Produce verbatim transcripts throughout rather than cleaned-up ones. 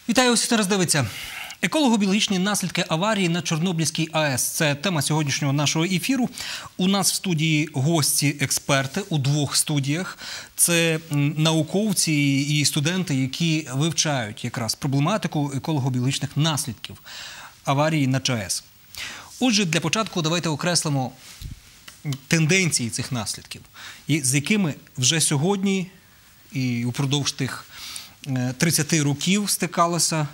Вітаю усіх, хто роздивиться. Еколого-біологічні наслідки аварії на Чорнобильській АЕС – це тема сьогоднішнього нашого ефіру. У нас в студії гості-експерти у двох студіях. Це науковці і студенти, які вивчають якраз проблематику еколого-біологічних наслідків аварії на ЧАЕС. Отже, для початку давайте окреслимо тенденції цих наслідків, з якими вже сьогодні і упродовж тих тридцяти років стикалося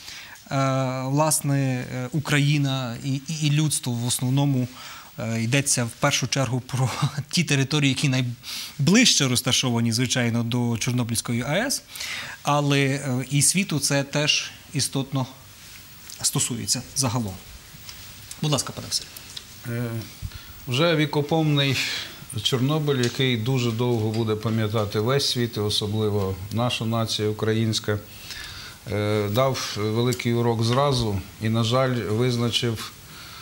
власне Україна і, і людство. В основному йдеться в першу чергу про ті території, які найближче розташовані, звичайно, до Чорнобильської АЕС, але і світу це теж істотно стосується загалом. Будь ласка, пане Василю. Вже вікопомний Чорнобиль, який дуже довго буде пам'ятати весь світ, і особливо наша нація українська, дав великий урок зразу і, на жаль, визначив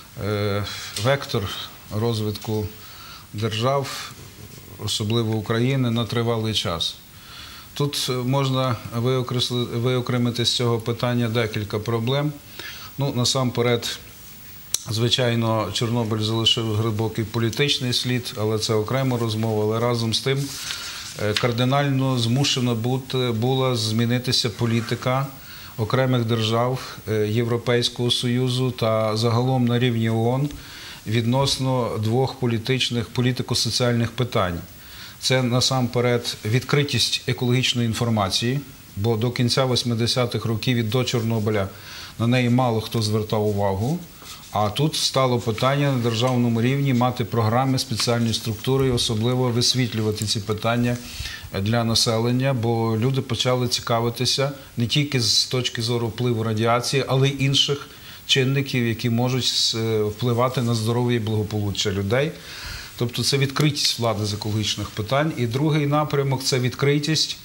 вектор розвитку держав, особливо України, на тривалий час. Тут можна виокремити з цього питання декілька проблем. Ну, насамперед, звичайно, Чорнобиль залишив глибокий політичний слід, але це окрема розмова. Але разом з тим кардинально змушена була змінитися політика окремих держав Європейського Союзу та загалом на рівні ООН відносно двох політичних, політико-соціальних питань. Це насамперед відкритість екологічної інформації, бо до кінця восьмидесятих років і до Чорнобиля на неї мало хто звертав увагу. А тут стало питання на державному рівні мати програми, спеціальні структури і особливо висвітлювати ці питання для населення, бо люди почали цікавитися не тільки з точки зору впливу радіації, але й інших чинників, які можуть впливати на здоров'я і благополуччя людей. Тобто це відкритість влади з екологічних питань. І другий напрямок – це відкритість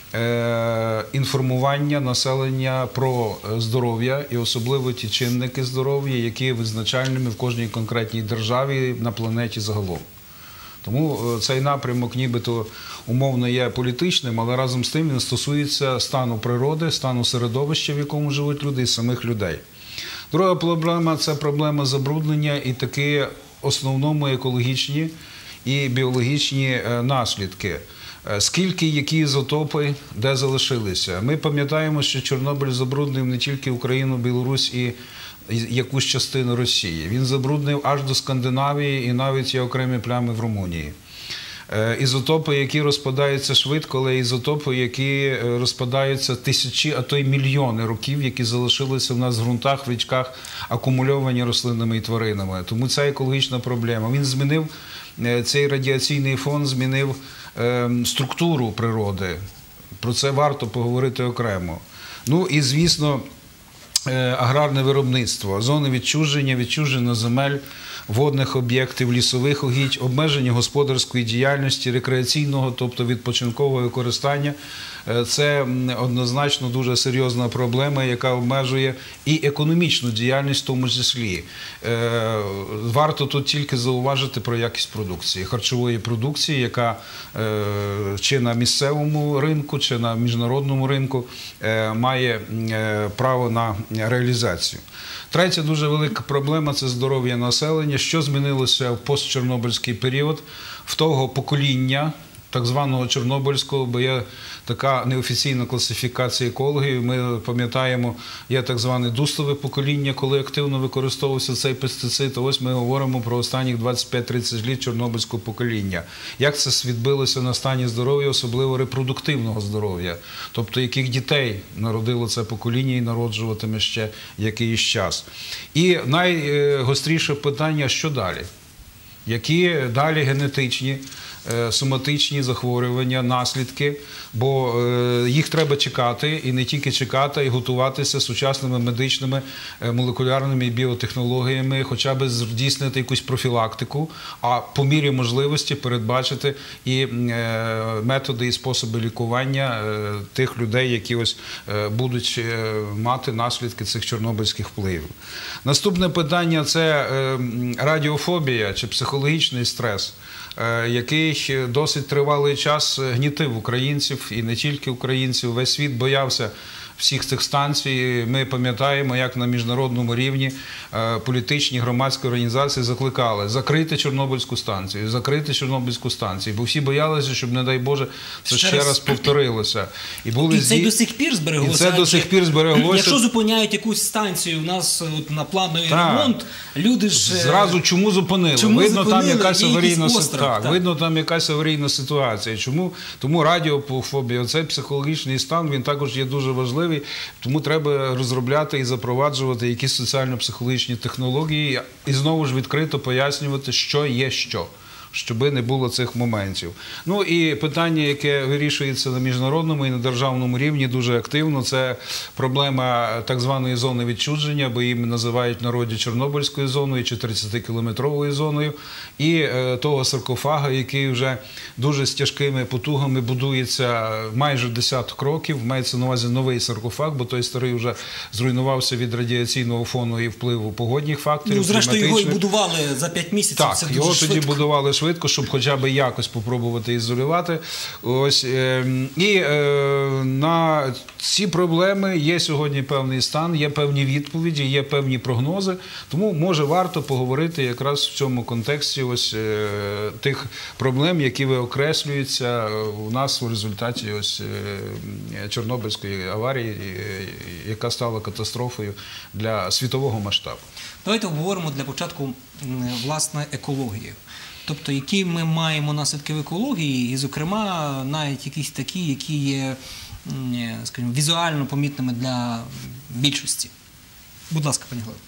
інформування населення про здоров'я і особливо ті чинники здоров'я, які є визначальними в кожній конкретній державі на планеті загалом. Тому цей напрямок нібито умовно є політичним, але разом з тим він стосується стану природи, стану середовища, в якому живуть люди, і самих людей. Друга проблема – це проблема забруднення і такі основному екологічні і біологічні наслідки. Скільки, які ізотопи, де залишилися. Ми пам'ятаємо, що Чорнобиль забруднив не тільки Україну, Білорусь і якусь частину Росії. Він забруднив аж до Скандинавії і навіть є окремі плями в Румунії. Ізотопи, які розпадаються швидко, але ізотопи, які розпадаються тисячі, а то й мільйони років, які залишилися в нас в ґрунтах, в річках, акумульовані рослинами і тваринами. Тому це екологічна проблема. Він змінив, цей радіаційний фон змінив структуру природи. Про це варто поговорити окремо. Ну і, звісно, аграрне виробництво, зони відчуження, відчуження земель, водних об'єктів, лісових угідь, обмеження господарської діяльності, рекреаційного, тобто відпочинкового використання. Це однозначно дуже серйозна проблема, яка обмежує і економічну діяльність в тому числі. Варто тут тільки зауважити про якість продукції, харчової продукції, яка чи на місцевому ринку, чи на міжнародному ринку має право на реалізацію. Третя дуже велика проблема – це здоров'я населення. Що змінилося в постчорнобильський період в того покоління, так званого Чорнобильського, бо є така неофіційна класифікація екологів. Ми пам'ятаємо, є так зване дустове покоління, коли активно використовувався цей пестицид. А ось ми говоримо про останніх двадцять п'ять тридцять літ Чорнобильського покоління. Як це відбилося на стані здоров'я, особливо репродуктивного здоров'я? Тобто, яких дітей народило це покоління і народжуватиме ще якийсь час. І найгостріше питання – що далі? Які далі генетичні, соматичні захворювання, наслідки, бо їх треба чекати, і не тільки чекати, а й готуватися сучасними медичними, молекулярними і біотехнологіями, хоча б здійснити якусь профілактику, а по мірі можливості передбачити і методи і способи лікування тих людей, які ось будуть мати наслідки цих чорнобильських впливів. Наступне питання – це радіофобія чи психологічний стрес, який який досить тривалий час гнітив українців і не тільки українців, весь світ боявся всіх цих станцій. Ми пам'ятаємо, як на міжнародному рівні політичні громадські організації закликали закрити Чорнобильську станцію, закрити Чорнобильську станцію, бо всі боялися, щоб, не дай Боже, це ще, ще раз, раз повторилося. І, були і це зі... до сих пір збереглося. І це до сих пір збереглося. Якщо зупиняють якусь станцію у нас от, на плановий ремонт, люди ж... Зразу чому зупинили? Чому видно, зупинили? Там якась аварійна... остров, так, так. видно, там якась аварійна ситуація. Чому? Тому радіофобія, цей психологічний стан, він також є дуже важливий. Тому треба розробляти і запроваджувати якісь соціально-психологічні технології і знову ж відкрито пояснювати, що є що, щоб не було цих моментів. Ну і питання, яке вирішується на міжнародному і на державному рівні дуже активно, це проблема так званої зони відчуження, бо її називають в народі Чорнобильською зоною чи тридцятикілометровою зоною, і е, того саркофага, який вже дуже з тяжкими потугами будується майже десяток років, мається на увазі новий саркофаг, бо той старий вже зруйнувався від радіаційного фону і впливу погодних факторів. Ну, зрештою, його і будували за п'ять місяців. Так, це його дуже тоді швидко. будували швидко, щоб хоча б якось спробувати ізолювати. Ось, е, і е, на ці проблеми є сьогодні певний стан, є певні відповіді, є певні прогнози. Тому, може, варто поговорити якраз в цьому контексті ось е, тих проблем, які виокреслюються у нас в результаті ось е, Чорнобильської аварії, е, яка стала катастрофою для світового масштабу. Давайте обговоримо для початку, власне, екологію. Тобто, які ми маємо наслідки в екології, і, зокрема, навіть якісь такі, які є, скажімо, візуально помітними для більшості. Будь ласка, пані Галино.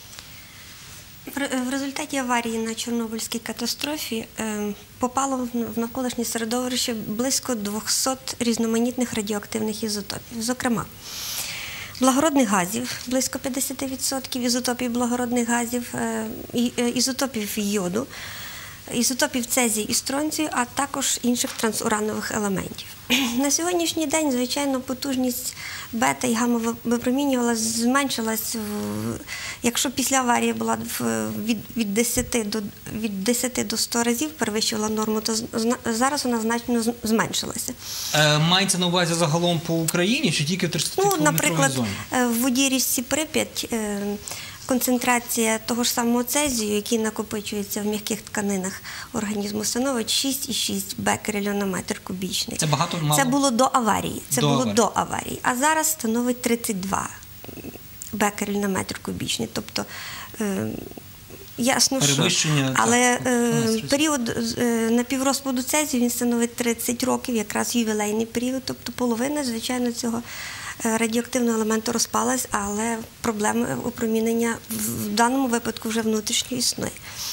В результаті аварії на Чорнобильській катастрофі попало в навколишнє середовище близько двохсот різноманітних радіоактивних ізотопів. Зокрема, благородних газів, близько п'ятдесят відсотків ізотопів благородних газів, ізотопів йоду, ізотопів цезію і стронцію, а також інших трансуранових елементів. На сьогоднішній день, звичайно, потужність бета і гамма-випромінювання зменшилась. Якщо після аварії була від десяти до ста разів перевищувала норму, то зараз вона значно зменшилася. Е, мається на увазі загалом по Україні чи тільки в тридцятикілометровій зоні? Наприклад, в воді річці Прип'ять концентрація того ж самого цезію, який накопичується в м'яких тканинах організму, становить шість цілих шість бекерелів на метр кубічний. Це багато, мало? Це було до аварії. Це до було аварії. до аварії. А зараз становить тридцять два бекерель на метр кубічний. Тобто, е, ясно, що... Але е, період е, напіврозпаду цезію, він становить тридцять років, якраз ювілейний період, тобто половина, звичайно, цього радіоактивного елементу розпалась, але проблеми опромінення в даному випадку вже внутрішньо існує.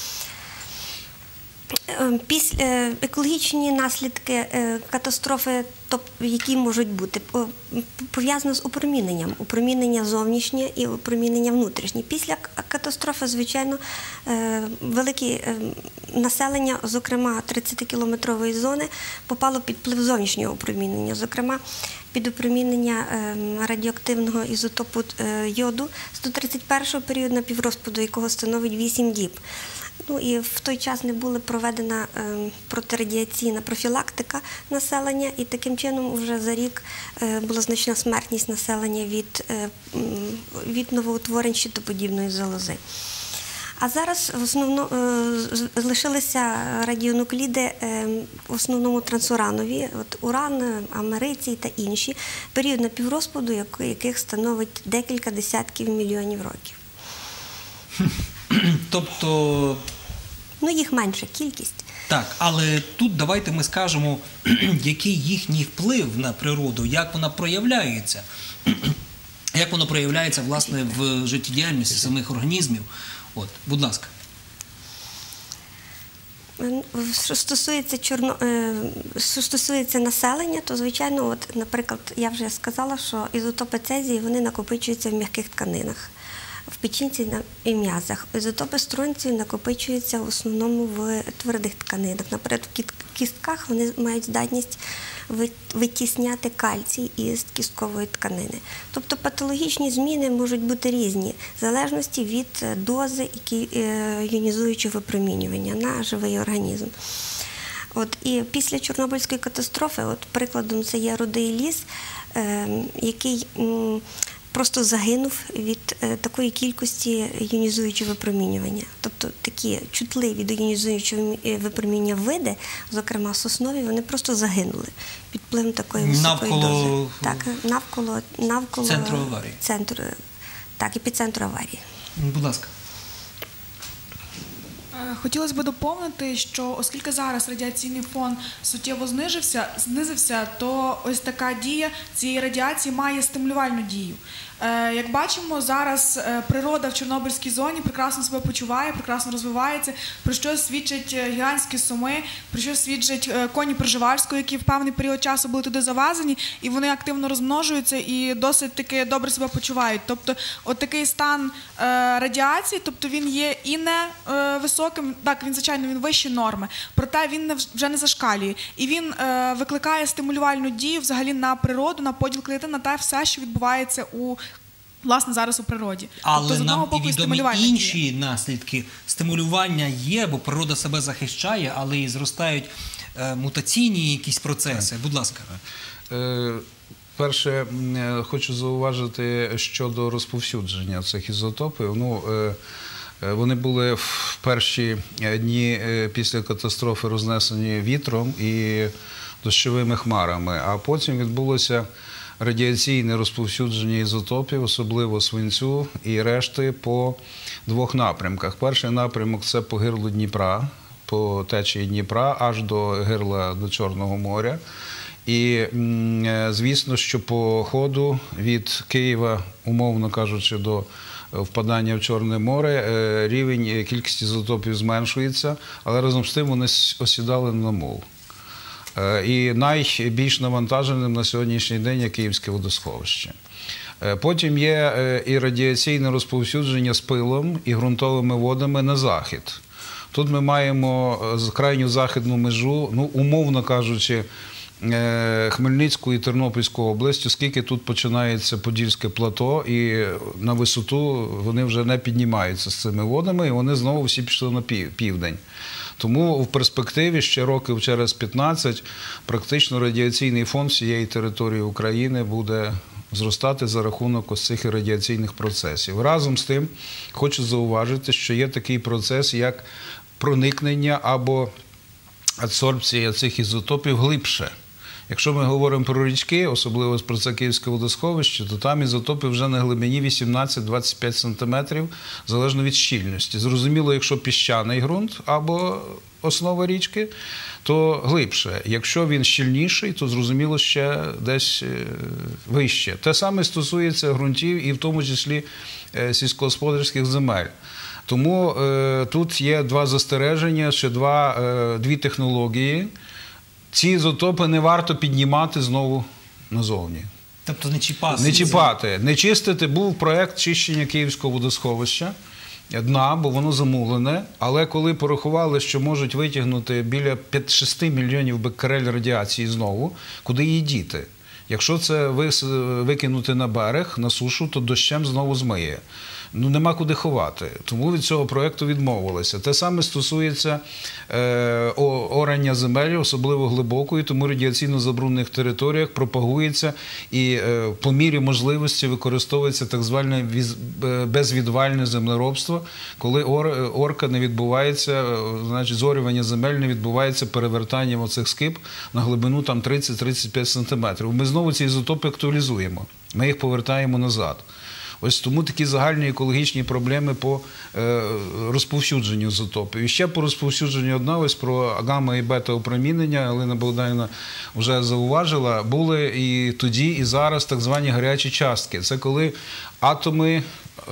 Після екологічні наслідки катастрофи, які можуть бути, пов'язано з опроміненням. Опромінення зовнішнє і опромінення внутрішнє. Після катастрофи, звичайно, велике населення, зокрема тридцятикілометрової зони, попало під вплив зовнішнього опромінення. Зокрема, під опромінення радіоактивного ізотопу йоду сто тридцять першого періоду напіврозпаду, якого становить вісім діб. Ну і в той час не була проведена е, протирадіаційна профілактика населення, і таким чином вже за рік е, була значна смертність населення від, е, від новоутворень щитоподібної залози. А зараз в основно, е, лишилися радіонукліди е, в основному трансуранові, от уран, америцій та інші, період напіврозпаду, яких становить декілька десятків мільйонів років. Тобто... Ну, їх менша кількість. Так, але тут давайте ми скажемо, який їхній вплив на природу, як вона проявляється. Як воно проявляється, власне, в життєдіяльності самих організмів. От, будь ласка. Що стосується, чорно... що стосується населення, то, звичайно, от, наприклад, я вже сказала, що ізотопи цезію, вони накопичуються в м'яких тканинах, в печінці і м'язах. Ізотопи стронцію накопичуються в основному в твердих тканинах. Наприклад, в кістках вони мають здатність витісняти кальцій із кісткової тканини. Тобто патологічні зміни можуть бути різні, в залежності від дози іонізуючого випромінювання на живий організм. От, і після Чорнобильської катастрофи, от, прикладом це є Рудий ліс, е, який м, просто загинув від е, такої кількості іонізуючого випромінювання. Тобто такі чутливі до іонізуючого випромінювання види, зокрема соснові, вони просто загинули під впливом такої високої навколо... дози. Так, навколо, навколо центру аварії. Центру, так, епіцентру аварії. Будь ласка. Хотілося б доповнити, що оскільки зараз радіаційний фон суттєво знизився, знизився, то ось така дія цієї радіації має стимулювальну дію. Як бачимо, зараз природа в Чорнобильській зоні прекрасно себе почуває, прекрасно розвивається, про що свідчать гігантські суми, про що свідчать коні Пржевальського, які в певний період часу були туди завезені, і вони активно розмножуються і досить таки добре себе почувають. Тобто, от такий стан радіації, тобто він є і не високим, так, він, звичайно, він вище норми, проте він вже не зашкалює. І він викликає стимулювальну дію взагалі на природу, на поділ клітин, на те все, що відбувається у власне, зараз у природі. Але тобто, нам боку, і відомі інші дія. наслідки. Стимулювання є, бо природа себе захищає, але і зростають е, мутаційні якісь процеси. Будь ласка. Е, перше, хочу зауважити щодо розповсюдження цих ізотопів. Ну, е, вони були в перші дні після катастрофи рознесені вітром і дощовими хмарами, а потім відбулося радіаційне розповсюдження ізотопів, особливо свинцю і решти, по двох напрямках. Перший напрямок – це по гирлу Дніпра, по течії Дніпра, аж до гирла до Чорного моря. І, звісно, що по ходу від Києва, умовно кажучи, до впадання в Чорне море, рівень, кількість ізотопів зменшується, але разом з тим вони осідали на мул. І найбільш навантаженим на сьогоднішній день є Київське водосховище. Потім є і радіаційне розповсюдження з пилом і ґрунтовими водами на захід. Тут ми маємо крайню західну межу, ну, умовно кажучи, Хмельницьку і Тернопільську область, оскільки тут починається Подільське плато, і на висоту вони вже не піднімаються з цими водами, і вони знову всі пішли на південь. Тому в перспективі ще років через п'ятнадцять практично радіаційний фон всієї території України буде зростати за рахунок ось цих радіаційних процесів. Разом з тим, хочу зауважити, що є такий процес, як проникнення або адсорбція цих ізотопів глибше. Якщо ми говоримо про річки, особливо про це Київське водосховище, то там ізотопи вже на глибині вісімнадцять - двадцять п'ять сантиметрів, залежно від щільності. Зрозуміло, якщо піщаний ґрунт або основа річки, то глибше. Якщо він щільніший, то зрозуміло ще десь вище. Те саме стосується ґрунтів і в тому числі сільськогосподарських земель. Тому е, тут є два застереження, ще два, е, дві технології. Ці ізотопи не варто піднімати знову назовні. Тобто не чіпати? Не чіпати. Не чистити. Був проєкт чищення Київського водосховища дна, бо воно замулене. Але коли порахували, що можуть витягнути біля шість мільйонів беккерель радіації знову, куди її діти? Якщо це викинути на берег, на сушу, то дощем знову змиє. Ну, нема куди ховати. Тому від цього проєкту відмовилися. Те саме стосується е, орання земель, особливо глибокої, тому радіаційно забруднених територіях пропагується і е, по мірі можливості використовується так зване безвідвальне землеробство, коли ор, орка не відбувається, значить, зорювання земель не відбувається перевертанням оцих скиб на глибину там тридцять - тридцять п'ять сантиметрів. Ми знову ці ізотопи актуалізуємо. Ми їх повертаємо назад. Ось тому такі загальні екологічні проблеми по е, розповсюдженню ізотопів. І ще по розповсюдженню одна, ось про гамма і бета опромінення, Галина Богданівна вже зауважила, були і тоді, і зараз так звані гарячі частки. Це коли атоми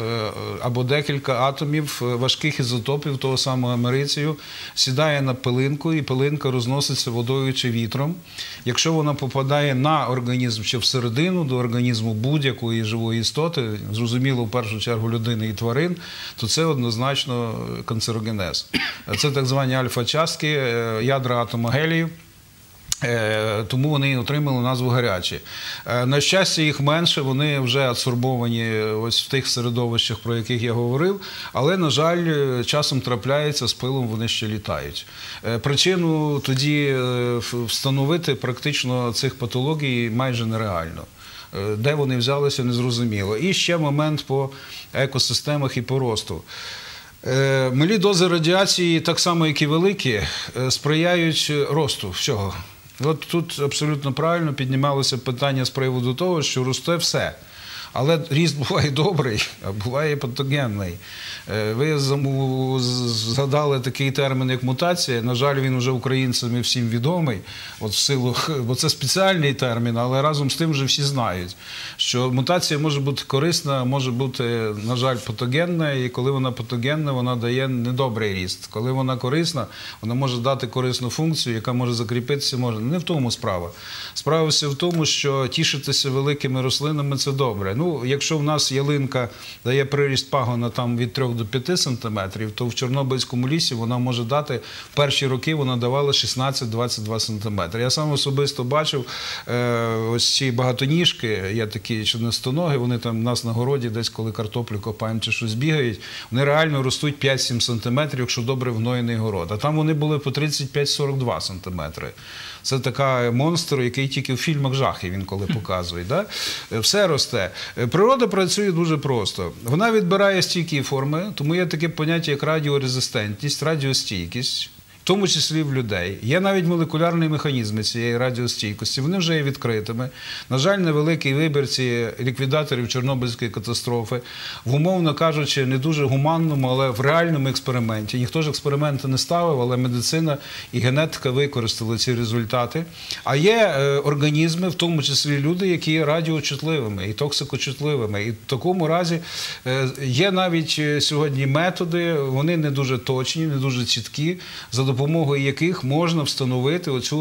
або декілька атомів важких ізотопів того самого америцію сідає на пилинку, і пилинка розноситься водою чи вітром. Якщо вона попадає на організм чи всередину до організму будь-якої живої істоти, зрозуміло, в першу чергу людини і тварин, то це однозначно канцерогенез. Це так звані альфа-частки, ядра атома гелію. Тому вони отримали назву гарячі. На щастя, їх менше, вони вже адсорбовані ось в тих середовищах, про яких я говорив, але, на жаль, часом трапляється, з пилом вони ще літають. Причину тоді встановити практично цих патологій майже нереально. Де вони взялися, незрозуміло. І ще момент по екосистемах і по росту. Малі дози радіації, так само як і великі, сприяють росту всього. От тут абсолютно правильно піднімалося питання з приводу того, що росте все. Але ріст буває добрий, а буває патогенний. Ви згадали такий термін, як мутація. На жаль, він вже українцям всім відомий, от в силу, бо це спеціальний термін, але разом з тим вже всі знають, що мутація може бути корисна, може бути, на жаль, патогенна, і коли вона патогенна, вона дає недобрий ріст. Коли вона корисна, вона може дати корисну функцію, яка може закріпитися, може. Не в тому справа. Справа вся в тому, що тішитися великими рослинами – це добре. Ну, якщо в нас ялинка дає приріст пагона там від трьох до п'яти сантиметрів, то в Чорнобильському лісі вона може дати, в перші роки вона давала шістнадцять - двадцять два сантиметри. Я сам особисто бачив е, ось ці багатоніжки, є такі чорностоноги, вони там у нас на городі десь, коли картоплю копаємо чи щось бігають, вони реально ростуть п'ять - сім сантиметрів, якщо добре вгноєний город. А там вони були по тридцять п'ять - сорок два сантиметри. Це така монстр, який тільки в фільмах жахів він коли показує. Да? Все росте. Природа працює дуже просто. Вона відбирає стійкі форми, тому є таке поняття, як радіорезистентність, радіостійкість, в тому числі в людей. Є навіть молекулярні механізми цієї радіостійкості, вони вже є відкритими. На жаль, невеликий вибір цієї ліквідаторів Чорнобильської катастрофи, в, умовно кажучи, не дуже гуманному, але в реальному експерименті. Ніхто ж експерименти не ставив, але медицина і генетика використали ці результати. А є організми, в тому числі люди, які є радіочутливими і токсикочутливими. І в такому разі є навіть сьогодні методи, вони не дуже точні, не дуже чіткі, за допомогою яких можна встановити оцю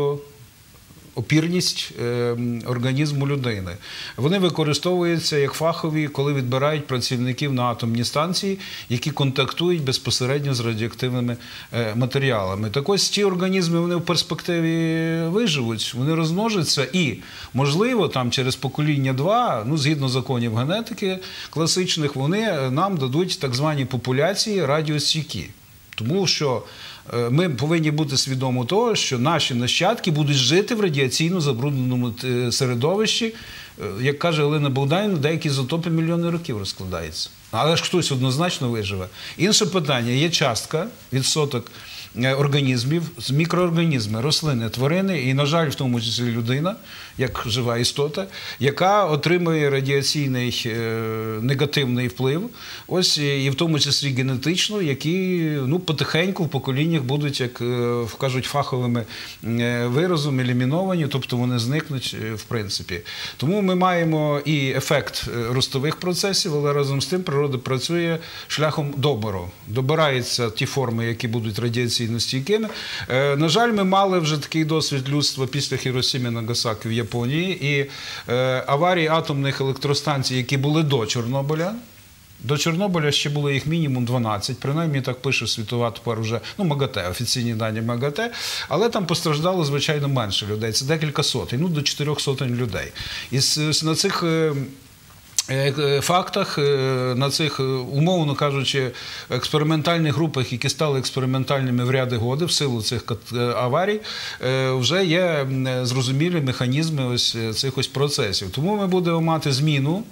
радіоопірність організму людини. Вони використовуються як фахові, коли відбирають працівників на атомні станції, які контактують безпосередньо з радіоактивними матеріалами. Так ось ці організми, вони в перспективі виживуть, вони розмножаться і, можливо, там через покоління два, ну, згідно законів генетики класичних, вони нам дадуть так звані популяції радіостійкі. Тому що ми повинні бути свідомі того, що наші нащадки будуть жити в радіаційно забрудненому середовищі. Як каже Олена Богданівна, деякі ізотопи мільйони років розкладаються. Але ж хтось однозначно виживе. Інше питання, є частка, відсоток організмів, мікроорганізми, рослини, тварини і, на жаль, в тому числі людина, як жива істота, яка отримує радіаційний негативний вплив, ось і в тому числі генетично, які, ну, потихеньку в поколіннях будуть, як кажуть фаховими виразом, еліміновані, тобто вони зникнуть в принципі. Тому ми маємо і ефект ростових процесів, але разом з тим природа працює шляхом добору. Добираються ті форми, які будуть радіаційно стійкими. На жаль, ми мали вже такий досвід людства після Хіросіми і Нагасакі в Японії і аварії атомних електростанцій, які були до Чорнобиля. До Чорнобиля ще було їх мінімум дванадцять, принаймні так пише світова тепер вже, ну, МАГАТЕ, офіційні дані МАГАТЕ, але там постраждало, звичайно, менше людей, це декілька сотень, ну, до чотирьох сотень людей. І на цих фактах, на цих, умовно кажучи, експериментальних групах, які стали експериментальними в ряди годи в силу цих аварій, вже є зрозумілі механізми ось цих ось процесів. Тому ми будемо мати зміну,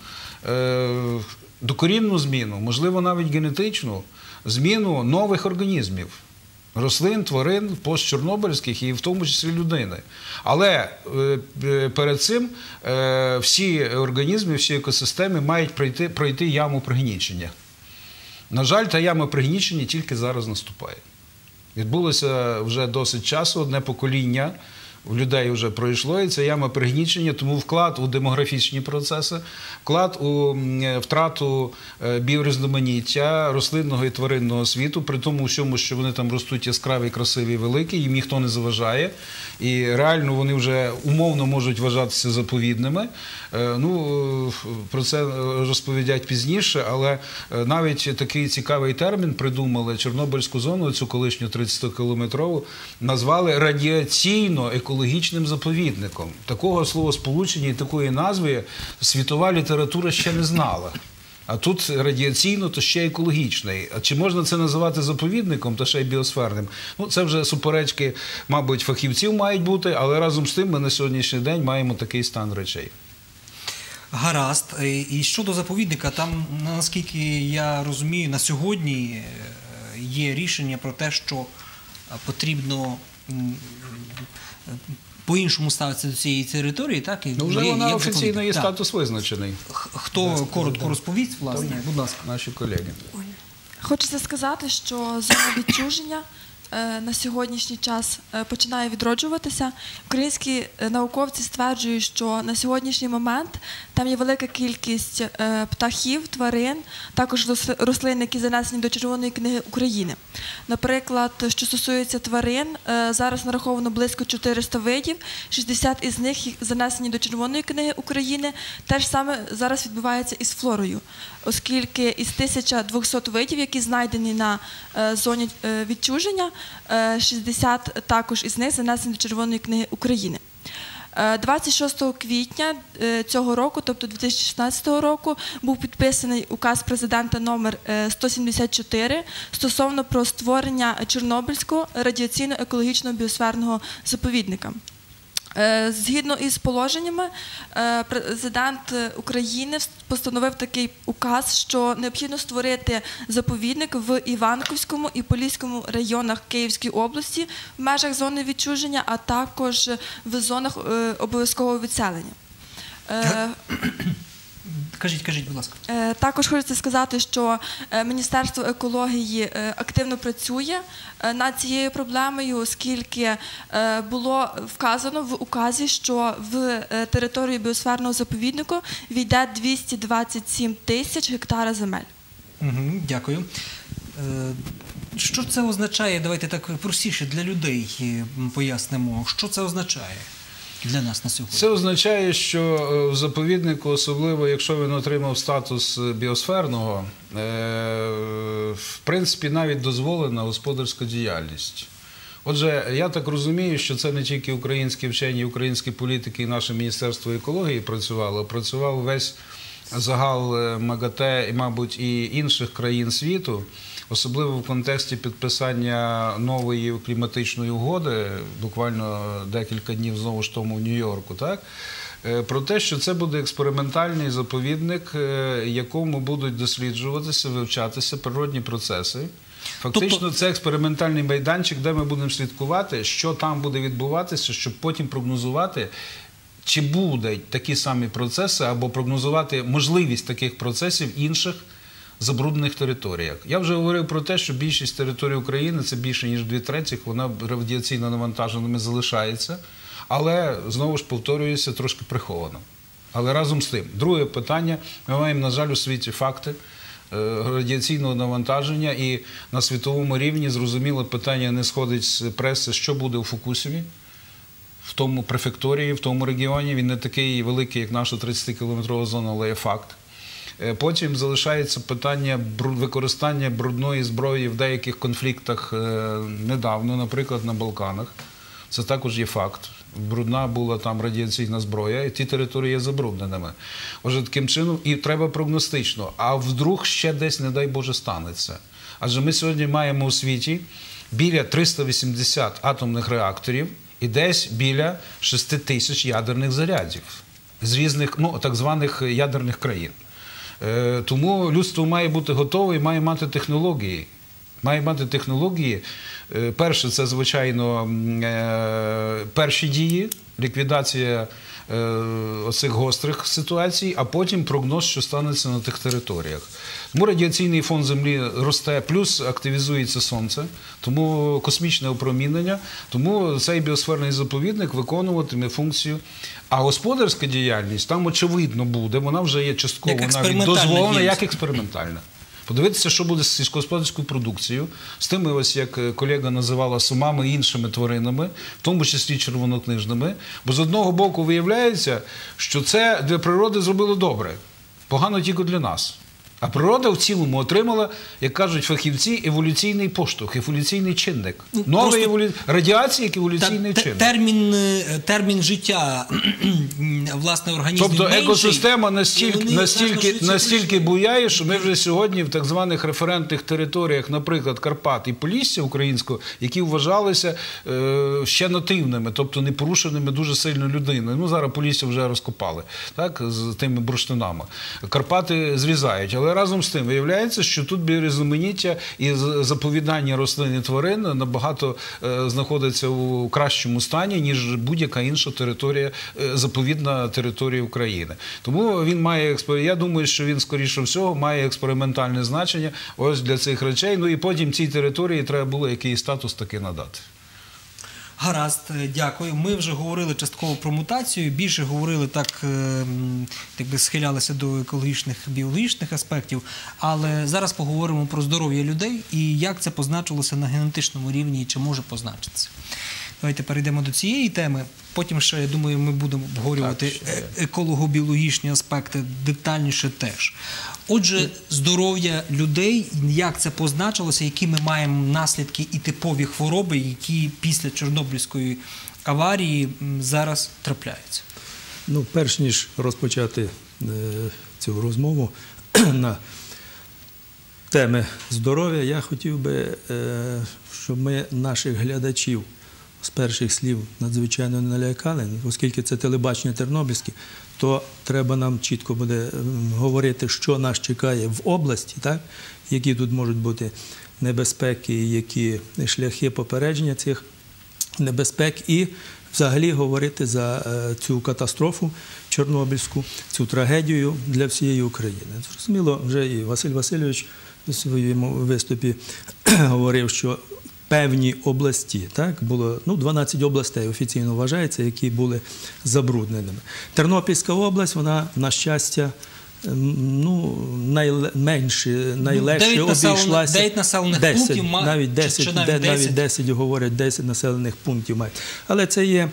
докорінну зміну, можливо, навіть генетичну зміну нових організмів. Рослин, тварин, постчорнобильських і в тому числі людини. Але перед цим всі організми, всі екосистеми мають пройти, пройти яму пригнічення. На жаль, та яма пригнічення тільки зараз наступає. Відбулося вже досить часу, одне покоління у людей вже пройшло, і це яма пригнічення, тому вклад у демографічні процеси, вклад у втрату біорізноманіття рослинного і тваринного світу, при тому всьому, що вони там ростуть яскраві, красиві, великі, їм ніхто не заважає, і реально вони вже умовно можуть вважатися заповідними. Ну, про це розповідять пізніше, але навіть такий цікавий термін придумали, Чорнобильську зону, цю колишню тридцятикілометрову, назвали радіаційно-екологічною екологічним заповідником. Такого словосполучення і такої назви світова література ще не знала. А тут радіаційно, то ще екологічний. А чи можна це називати заповідником, та ще й біосферним? Ну, це вже суперечки, мабуть, фахівців мають бути, але разом з тим ми на сьогоднішній день маємо такий стан речей. Гаразд. І щодо заповідника, там, наскільки я розумію, на сьогодні є рішення про те, що потрібно по-іншому ставитися до цієї території, так? Ну, вже є, вона є офіційно є так. статус визначений. Хто коротко розповість, власне? Будь ласка. Наші колеги. Хочеться сказати, що зона відчуження е, на сьогоднішній час е, починає відроджуватися. Українські е, науковці стверджують, що на сьогоднішній момент там є велика кількість е, птахів, тварин, також рос- рослин, які занесені до Червоної книги України. Наприклад, що стосується тварин, е, зараз нараховано близько чотириста видів, шістдесят із них їх занесені до Червоної книги України. Те ж саме зараз відбувається із флорою, оскільки із тисяча двохсот видів, які знайдені на е, зоні е, відчуження, е, шістдесят також із них занесені до Червоної книги України. Е, двадцять шостого квітня е, цього року, тобто дві тисячі шістнадцятого року, був підписаний указ президента номер е, сто сімдесят чотири стосовно про створення Чорнобильського радіаційно-екологічного біосферного заповідника. Е, Згідно із положеннями, е, президент України постановив такий указ, що необхідно створити заповідник в Іванківському і Поліському районах Київської області в межах зони відчуження, а також в зонах е, обов'язкового відселення. Е, Кажіть, кажіть, будь ласка. Е, Також хочеться сказати, що е, Міністерство екології е, активно працює е, над цією проблемою, оскільки е, було вказано в указі, що в е, територію біосферного заповіднику війде двісті двадцять сім тисяч гектара земель. Угу, дякую. Е, Що це означає? Давайте так простіше для людей пояснимо. Що це означає для нас на сьогодні? Це означає, що в заповіднику, особливо якщо він отримав статус біосферного, в принципі навіть дозволена господарська діяльність. Отже, я так розумію, що це не тільки українські вчені, українські політики і наше Міністерство екології працювало, працював весь загал МАГАТЕ і, мабуть, і інших країн світу, особливо в контексті підписання нової кліматичної угоди, буквально декілька днів знову ж тому в Нью-Йорку, так? Про те, що це буде експериментальний заповідник, якому будуть досліджуватися, вивчатися природні процеси. Фактично, тобто... це експериментальний майданчик, де ми будемо слідкувати, що там буде відбуватися, щоб потім прогнозувати, чи будуть такі самі процеси, або прогнозувати можливість таких процесів в інших забруднених територіях. Я вже говорив про те, що більшість територій України, це більше ніж дві третіх, вона радіаційно навантаженими залишається, але, знову ж повторююся, трошки приховано. Але разом з тим. Друге питання, ми маємо, на жаль, у світі факти радіаційного навантаження, і на світовому рівні, зрозуміло, питання не сходить з преси, що буде у Фукусімі, в тому префекторії, в тому регіоні. Він не такий великий, як наша тридцятикілометрова зона, але є факт. Потім залишається питання використання брудної зброї в деяких конфліктах недавно, наприклад, на Балканах. Це також є факт. Брудна була там радіаційна зброя, і ті території є забрудненими. Отже, таким чином, і треба прогностично. А вдруг ще десь, не дай Боже, станеться. Адже ми сьогодні маємо у світі біля триста вісімдесят атомних реакторів і десь біля шести тисяч ядерних зарядів з різних, ну, так званих ядерних країн. Тому людство має бути готове і має мати технології. Має мати технології. Перше, це, звичайно, перші дії, ліквідація оцих гострих ситуацій, а потім прогноз, що станеться на тих територіях. Тому радіаційний фон Землі росте, плюс активізується Сонце, тому космічне опромінення, тому цей біосферний заповідник виконуватиме функцію. А господарська діяльність там, очевидно, буде, вона вже є частково навіть дозволена, як експериментальна. Подивитися, що буде з сільськогосподарською продукцією, з тими, ось, як колега називала, сумами і іншими тваринами, в тому числі червонокнижними. Бо з одного боку виявляється, що це для природи зробило добре, погано тільки для нас. А природа в цілому отримала, як кажуть фахівці, еволюційний поштовх, еволюційний чинник. Ну, Новий просто... еволю... радіація як еволюційний Та, чинник. Термін, термін життя власне організмів Тобто менший, екосистема настільки, вони настільки, настільки прийшли. буяє, що ми вже сьогодні в так званих референтних територіях, наприклад, Карпат і Полісся українського, які вважалися е, ще нативними, тобто не порушеними дуже сильно людиною. Ну, зараз Полісся вже розкопали, так, з тими бурштинами. Карпати зрізають, але разом з тим виявляється, що тут біорізноманіття і заповідання рослин і тварин набагато е, знаходиться у кращому стані, ніж будь-яка інша територія, е, заповідна територія України. Тому він має, я думаю, що він, скоріше всього, має експериментальне значення ось для цих речей. Ну і потім цій території треба було якийсь статус таки надати. Гаразд, дякую. Ми вже говорили частково про мутацію, більше говорили так, якби схилялися до екологічних, біологічних аспектів, але зараз поговоримо про здоров'я людей і як це позначилося на генетичному рівні і чи може позначитися. Давайте перейдемо до цієї теми. Потім ще, я думаю, ми будемо обговорювати еколого-біологічні аспекти детальніше теж. Отже, здоров'я людей, як це позначилося, які ми маємо наслідки і типові хвороби, які після Чорнобильської аварії зараз трапляються. Ну, перш ніж розпочати е, цю розмову на теми здоров'я, я хотів би, е, щоб ми наших глядачів з перших слів надзвичайно не налякали, оскільки це телебачення тернопільське, то треба нам чітко буде говорити, що нас чекає в області, так? Які тут можуть бути небезпеки, які шляхи попередження цих небезпек, і взагалі говорити за цю катастрофу чорнобильську, цю трагедію для всієї України. Зрозуміло, вже і Василь Васильович у своєму виступі говорив, що певні області, так, було, ну, дванадцять областей офіційно вважається, які були забрудненими. Тернопільська область, вона, на щастя, ну, найменше, найлегше обійшлася. дев'ять населених пунктів, навіть десять, чи навіть навіть десять говорять, десять населених пунктів мають. Але це є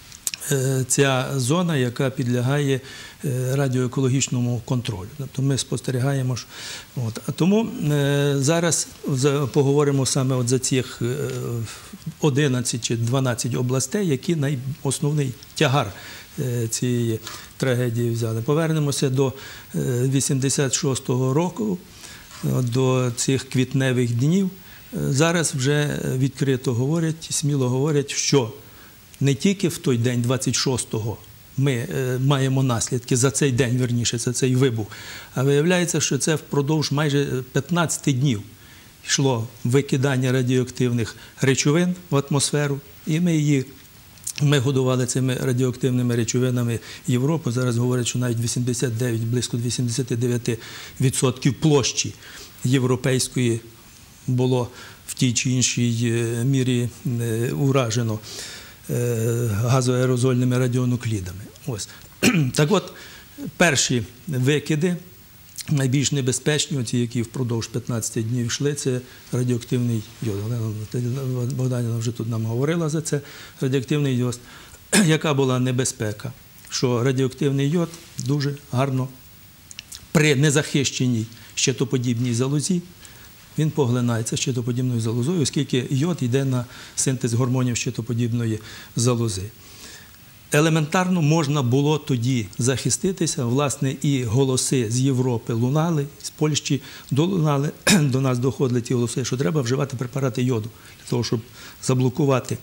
ця зона, яка підлягає радіоекологічному контролю. Тобто ми спостерігаємо. От. Тому е, зараз поговоримо саме от за цих одинадцять чи дванадцять областей, які найосновний тягар е, цієї трагедії взяли. Повернемося до вісімдесят шостого року, до цих квітневих днів. Зараз вже відкрито говорять, сміло говорять, що не тільки в той день, двадцять шостого, ми е, маємо наслідки за цей день, вірніше, за цей вибух, а виявляється, що це впродовж майже п'ятнадцяти днів йшло викидання радіоактивних речовин в атмосферу, і ми її, ми годували цими радіоактивними речовинами Європу. Зараз говорять, що навіть вісімдесят дев'ять, близько вісімдесят дев'ять відсотків площі європейської було в тій чи іншій мірі е, уражено газоаерозольними радіонуклідами. Ось. Так от, перші викиди, найбільш небезпечні, оці, які впродовж п'ятнадцяти днів йшли, це радіоактивний йод. Богданівна вже тут нам говорила за це. Радіоактивний йод. Яка була небезпека? Що радіоактивний йод дуже гарно при незахищеній щитоподібній залозі він поглинається щитоподібною залозою, оскільки йод йде на синтез гормонів щитоподібної залози. Елементарно можна було тоді захиститися, власне, і голоси з Європи лунали, з Польщі долунали, до нас доходили ті голоси, що треба вживати препарати йоду, для того, щоб заблокувати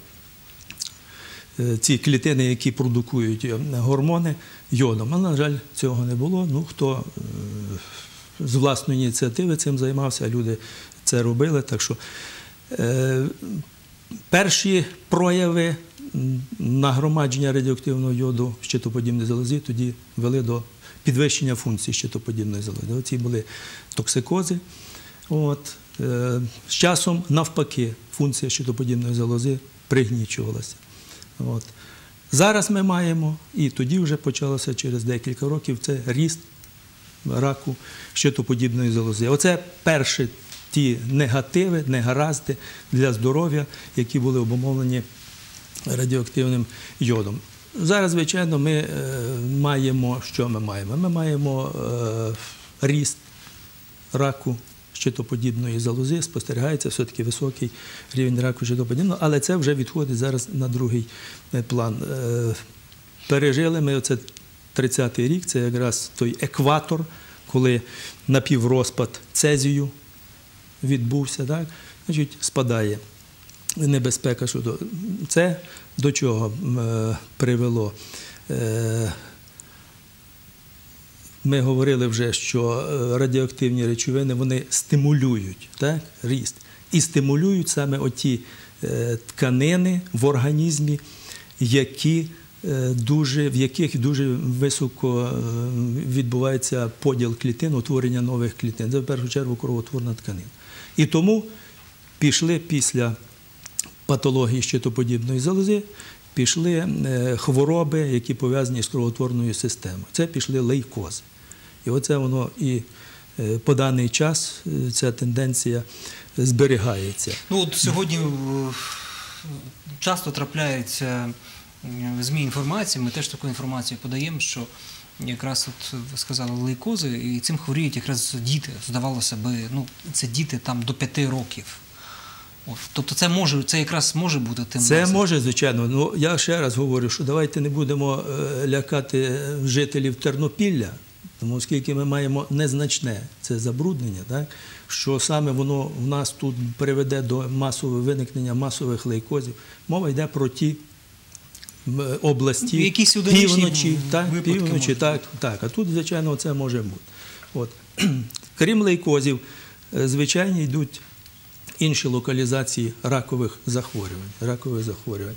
ці клітини, які продукують гормони йодом. Але, на жаль, цього не було. Ну, хто з власної ініціативи цим займався, люди це робили. Так що е, перші прояви нагромадження радіоактивного йоду в щитоподібній залозі тоді вели до підвищення функції щитоподібної залози. Оці були токсикози. От. Е, з часом, навпаки, функція щитоподібної залози пригнічувалася. От. Зараз ми маємо, і тоді вже почалося через декілька років, це ріст раку щитоподібної залози. Оце перші ті негативи, негаразди для здоров'я, які були обумовлені радіоактивним йодом. Зараз, звичайно, ми е, маємо, що ми маємо? Ми маємо е, ріст раку щитоподібної залози, спостерігається все-таки високий рівень раку щитоподібного, але це вже відходить зараз на другий план. Пережили ми оце тридцятий рік, це якраз той екватор, коли напіврозпад цезію відбувся, так? Значить, спадає небезпека щодо. Це до чого е, привело? Е, ми говорили вже, що радіоактивні речовини, вони стимулюють, так, ріст. І стимулюють саме оті е, тканини в організмі, які дуже, в яких дуже високо відбувається поділ клітин, утворення нових клітин. Це, в першу чергу, кровотворна тканина. І тому пішли після патології щитоподібної залози, пішли хвороби, які пов'язані з кровотворною системою. Це пішли лейкози. І оце воно і по даний час ця тенденція зберігається. Ну, от сьогодні часто трапляються в ЗМІ інформації, ми теж таку інформацію подаємо, що якраз от ви сказали лейкози, і цим хворіють якраз діти, здавалося би, ну, це діти там до п'яти років. От, тобто це може, це якраз може бути тим. Це наслідком. Може, звичайно. Ну, я ще раз говорю, що давайте не будемо лякати жителів Тернопілля, тому оскільки ми маємо незначне це забруднення, так, що саме воно в нас тут приведе до масового виникнення масових лейкозів. Мова йде про ті області, півночі, так, півночі, так, так. А тут, звичайно, це може бути. От. Крім лейкозів, звичайно, йдуть інші локалізації ракових захворювань. Ракових захворювань.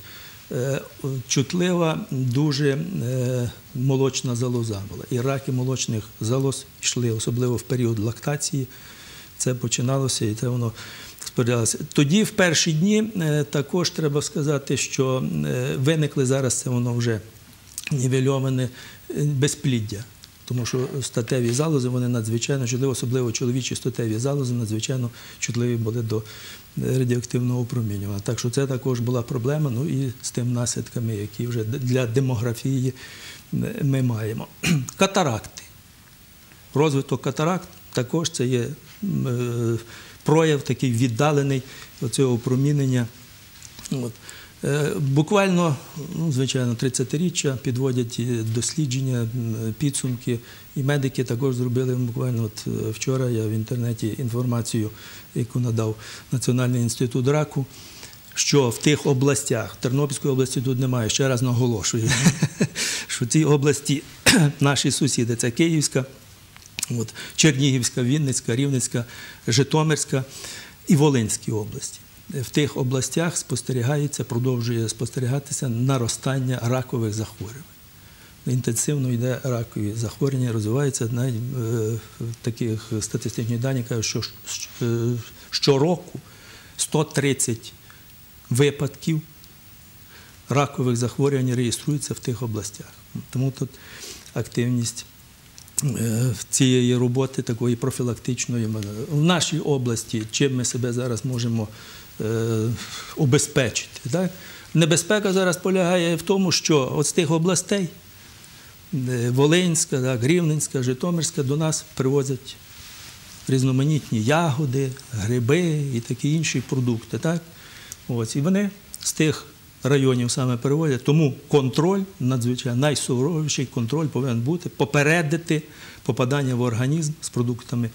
Чутлива дуже молочна залоза була. І раки молочних залоз йшли, особливо в період лактації. Це починалося і це воно сподівалося. Тоді, в перші дні, також треба сказати, що виникли зараз, це воно вже нівельоване, безпліддя. Тому що статеві залози, вони надзвичайно чутливі, особливо чоловічі статеві залози, надзвичайно чутливі були до радіоактивного опромінювання. Так що це також була проблема, ну і з тим наслідками, які вже для демографії ми маємо. Катаракти. Розвиток катаракт також це є прояв такий віддалений цього опромінення. От. Буквально, ну, звичайно, тридцятиріччя підводять дослідження, підсумки. І медики також зробили буквально от вчора, я в інтернеті інформацію, яку надав Національний інститут раку, що в тих областях, Тернопільської області тут немає, ще раз наголошую, що ці області, наші сусіди, це Київська, от, Чернігівська, Вінницька, Рівненська, Житомирська і Волинські області. В тих областях спостерігається, продовжує спостерігатися наростання ракових захворювань. Інтенсивно йде ракові захворювання, розвиваються, навіть в таких статистичних даних кажуть, що щороку сто тридцять випадків ракових захворювань реєструються в тих областях. Тому тут активність цієї роботи, такої профілактичної. В нашій області, чим ми себе зараз можемо убезпечити. Так? Небезпека зараз полягає в тому, що от з тих областей, Волинська, так, Рівненська, Житомирська, до нас привозять різноманітні ягоди, гриби і такі інші продукти. Так? Ось, і вони з тих районів саме переводять. Тому контроль, надзвичайно найсуворіший контроль повинен бути, попередити попадання в організм з продуктами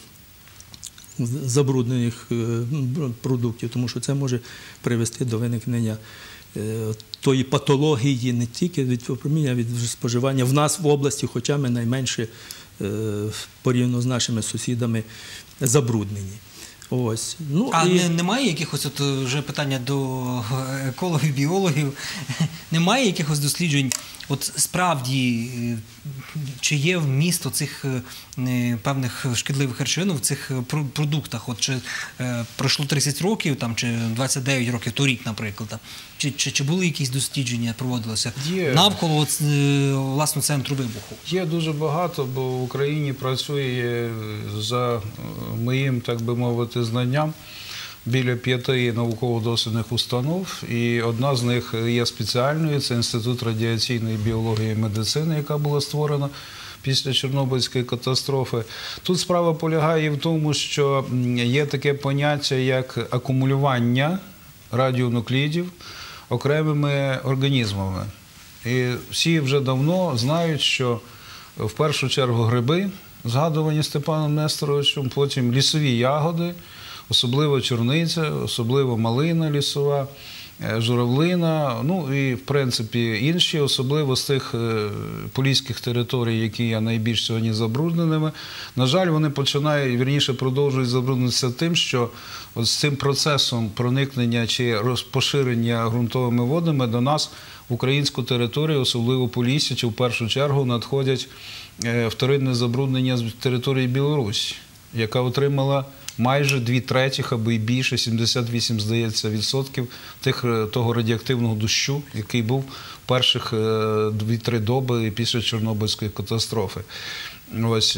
забруднених продуктів, тому що це може привести до виникнення тої патології не тільки від опромінення, а від споживання в нас в області, хоча ми найменше порівняно з нашими сусідами забруднені. Ось. Ну, а і... немає якихось, от вже питання до екологів, біологів, немає якихось досліджень, от справді, чи є вміст оцих певних шкідливих речовин в цих продуктах? От чи е, пройшло тридцять років, там, чи двадцять дев'ять років, торік, наприклад, там, чи, чи, чи були якісь дослідження, проводилися є. навколо от, власне центру вибуху? Є дуже багато, бо в Україні працює, за моїм, так би мовити, знанням, біля п'яти науково-дослідних установ, і одна з них є спеціальною, це Інститут радіаційної біології і медицини, яка була створена після Чорнобильської катастрофи. Тут справа полягає в тому, що є таке поняття, як акумулювання радіонуклідів окремими організмами. І всі вже давно знають, що в першу чергу гриби, згадувані Степаном Несторовичем, потім лісові ягоди, особливо чорниця, особливо малина лісова, журавлина, ну і, в принципі, інші, особливо з тих поліських територій, які є найбільш сьогодні забрудненими. На жаль, вони починають, вірніше, продовжують забруднитися тим, що от з цим процесом проникнення чи поширення ґрунтовими водами до нас в українську територію, особливо Полісся, чи в першу чергу надходять вторинне забруднення з території Білорусі, яка отримала майже дві третіх або й більше, сімдесят вісім, здається, відсотків тих, того радіоактивного дощу, який був перших дві-три доби після Чорнобильської катастрофи. Ось.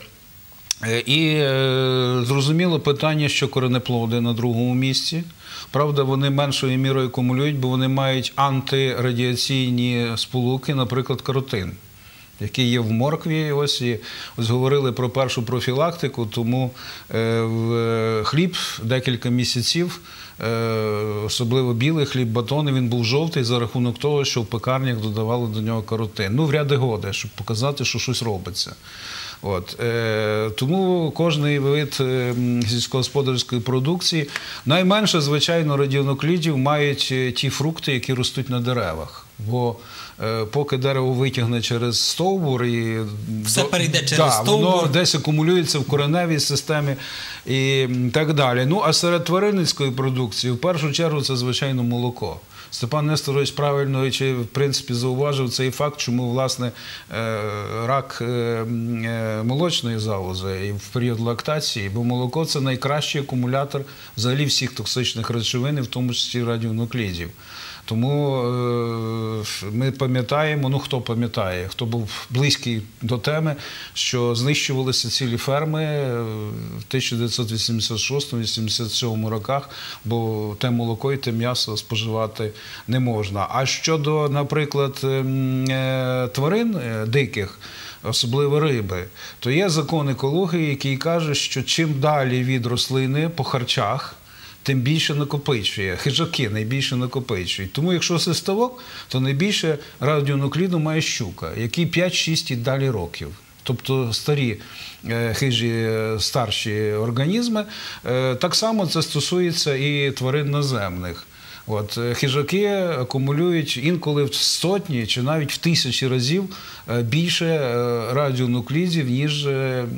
І зрозуміло питання, що коренеплоди на другому місці. Правда, вони меншою мірою акумулюють, бо вони мають антирадіаційні сполуки, наприклад, каротин, який є в моркві. Ось, і ось говорили про першу профілактику, тому в хліб декілька місяців, особливо білий хліб, батони, він був жовтий за рахунок того, що в пекарнях додавали до нього каротин. Ну, в ряди годи, щоб показати, що щось робиться. От. Е, тому кожний вид е, сільськогосподарської продукції, найменше, звичайно, радіонуклідів мають ті фрукти, які ростуть на деревах. Бо е, поки дерево витягне через стовбур і все до, перейде через да, стовбур, воно десь акумулюється в кореневій системі і так далі. Ну, а серед тваринницької продукції, в першу чергу, це, звичайно, молоко. Степан Несторович правильно, чи, в принципі, зауважив цей факт, чому, власне, рак молочної залози і в період лактації, бо молоко – це найкращий акумулятор взагалі всіх токсичних речовин, в тому числі радіонуклідів. Тому ми пам'ятаємо, ну хто пам'ятає, хто був близький до теми, що знищувалися цілі ферми в тисяча дев'ятсот вісімдесят шостому - вісімдесят сьомому роках, бо те молоко і те м'ясо споживати не можна. А щодо, наприклад, тварин диких, особливо риби, то є закон екології, який каже, що чим далі від рослини по харчах, тим більше накопичує. Хижаки найбільше накопичують. Тому якщо свистовок, то найбільше радіонукліду має щука, який п'ять-шість і далі років. Тобто старі хижі, старші організми. Так само це стосується і тварин наземних. От, хижаки акумулюють інколи в сотні чи навіть в тисячі разів більше радіонуклідів, ніж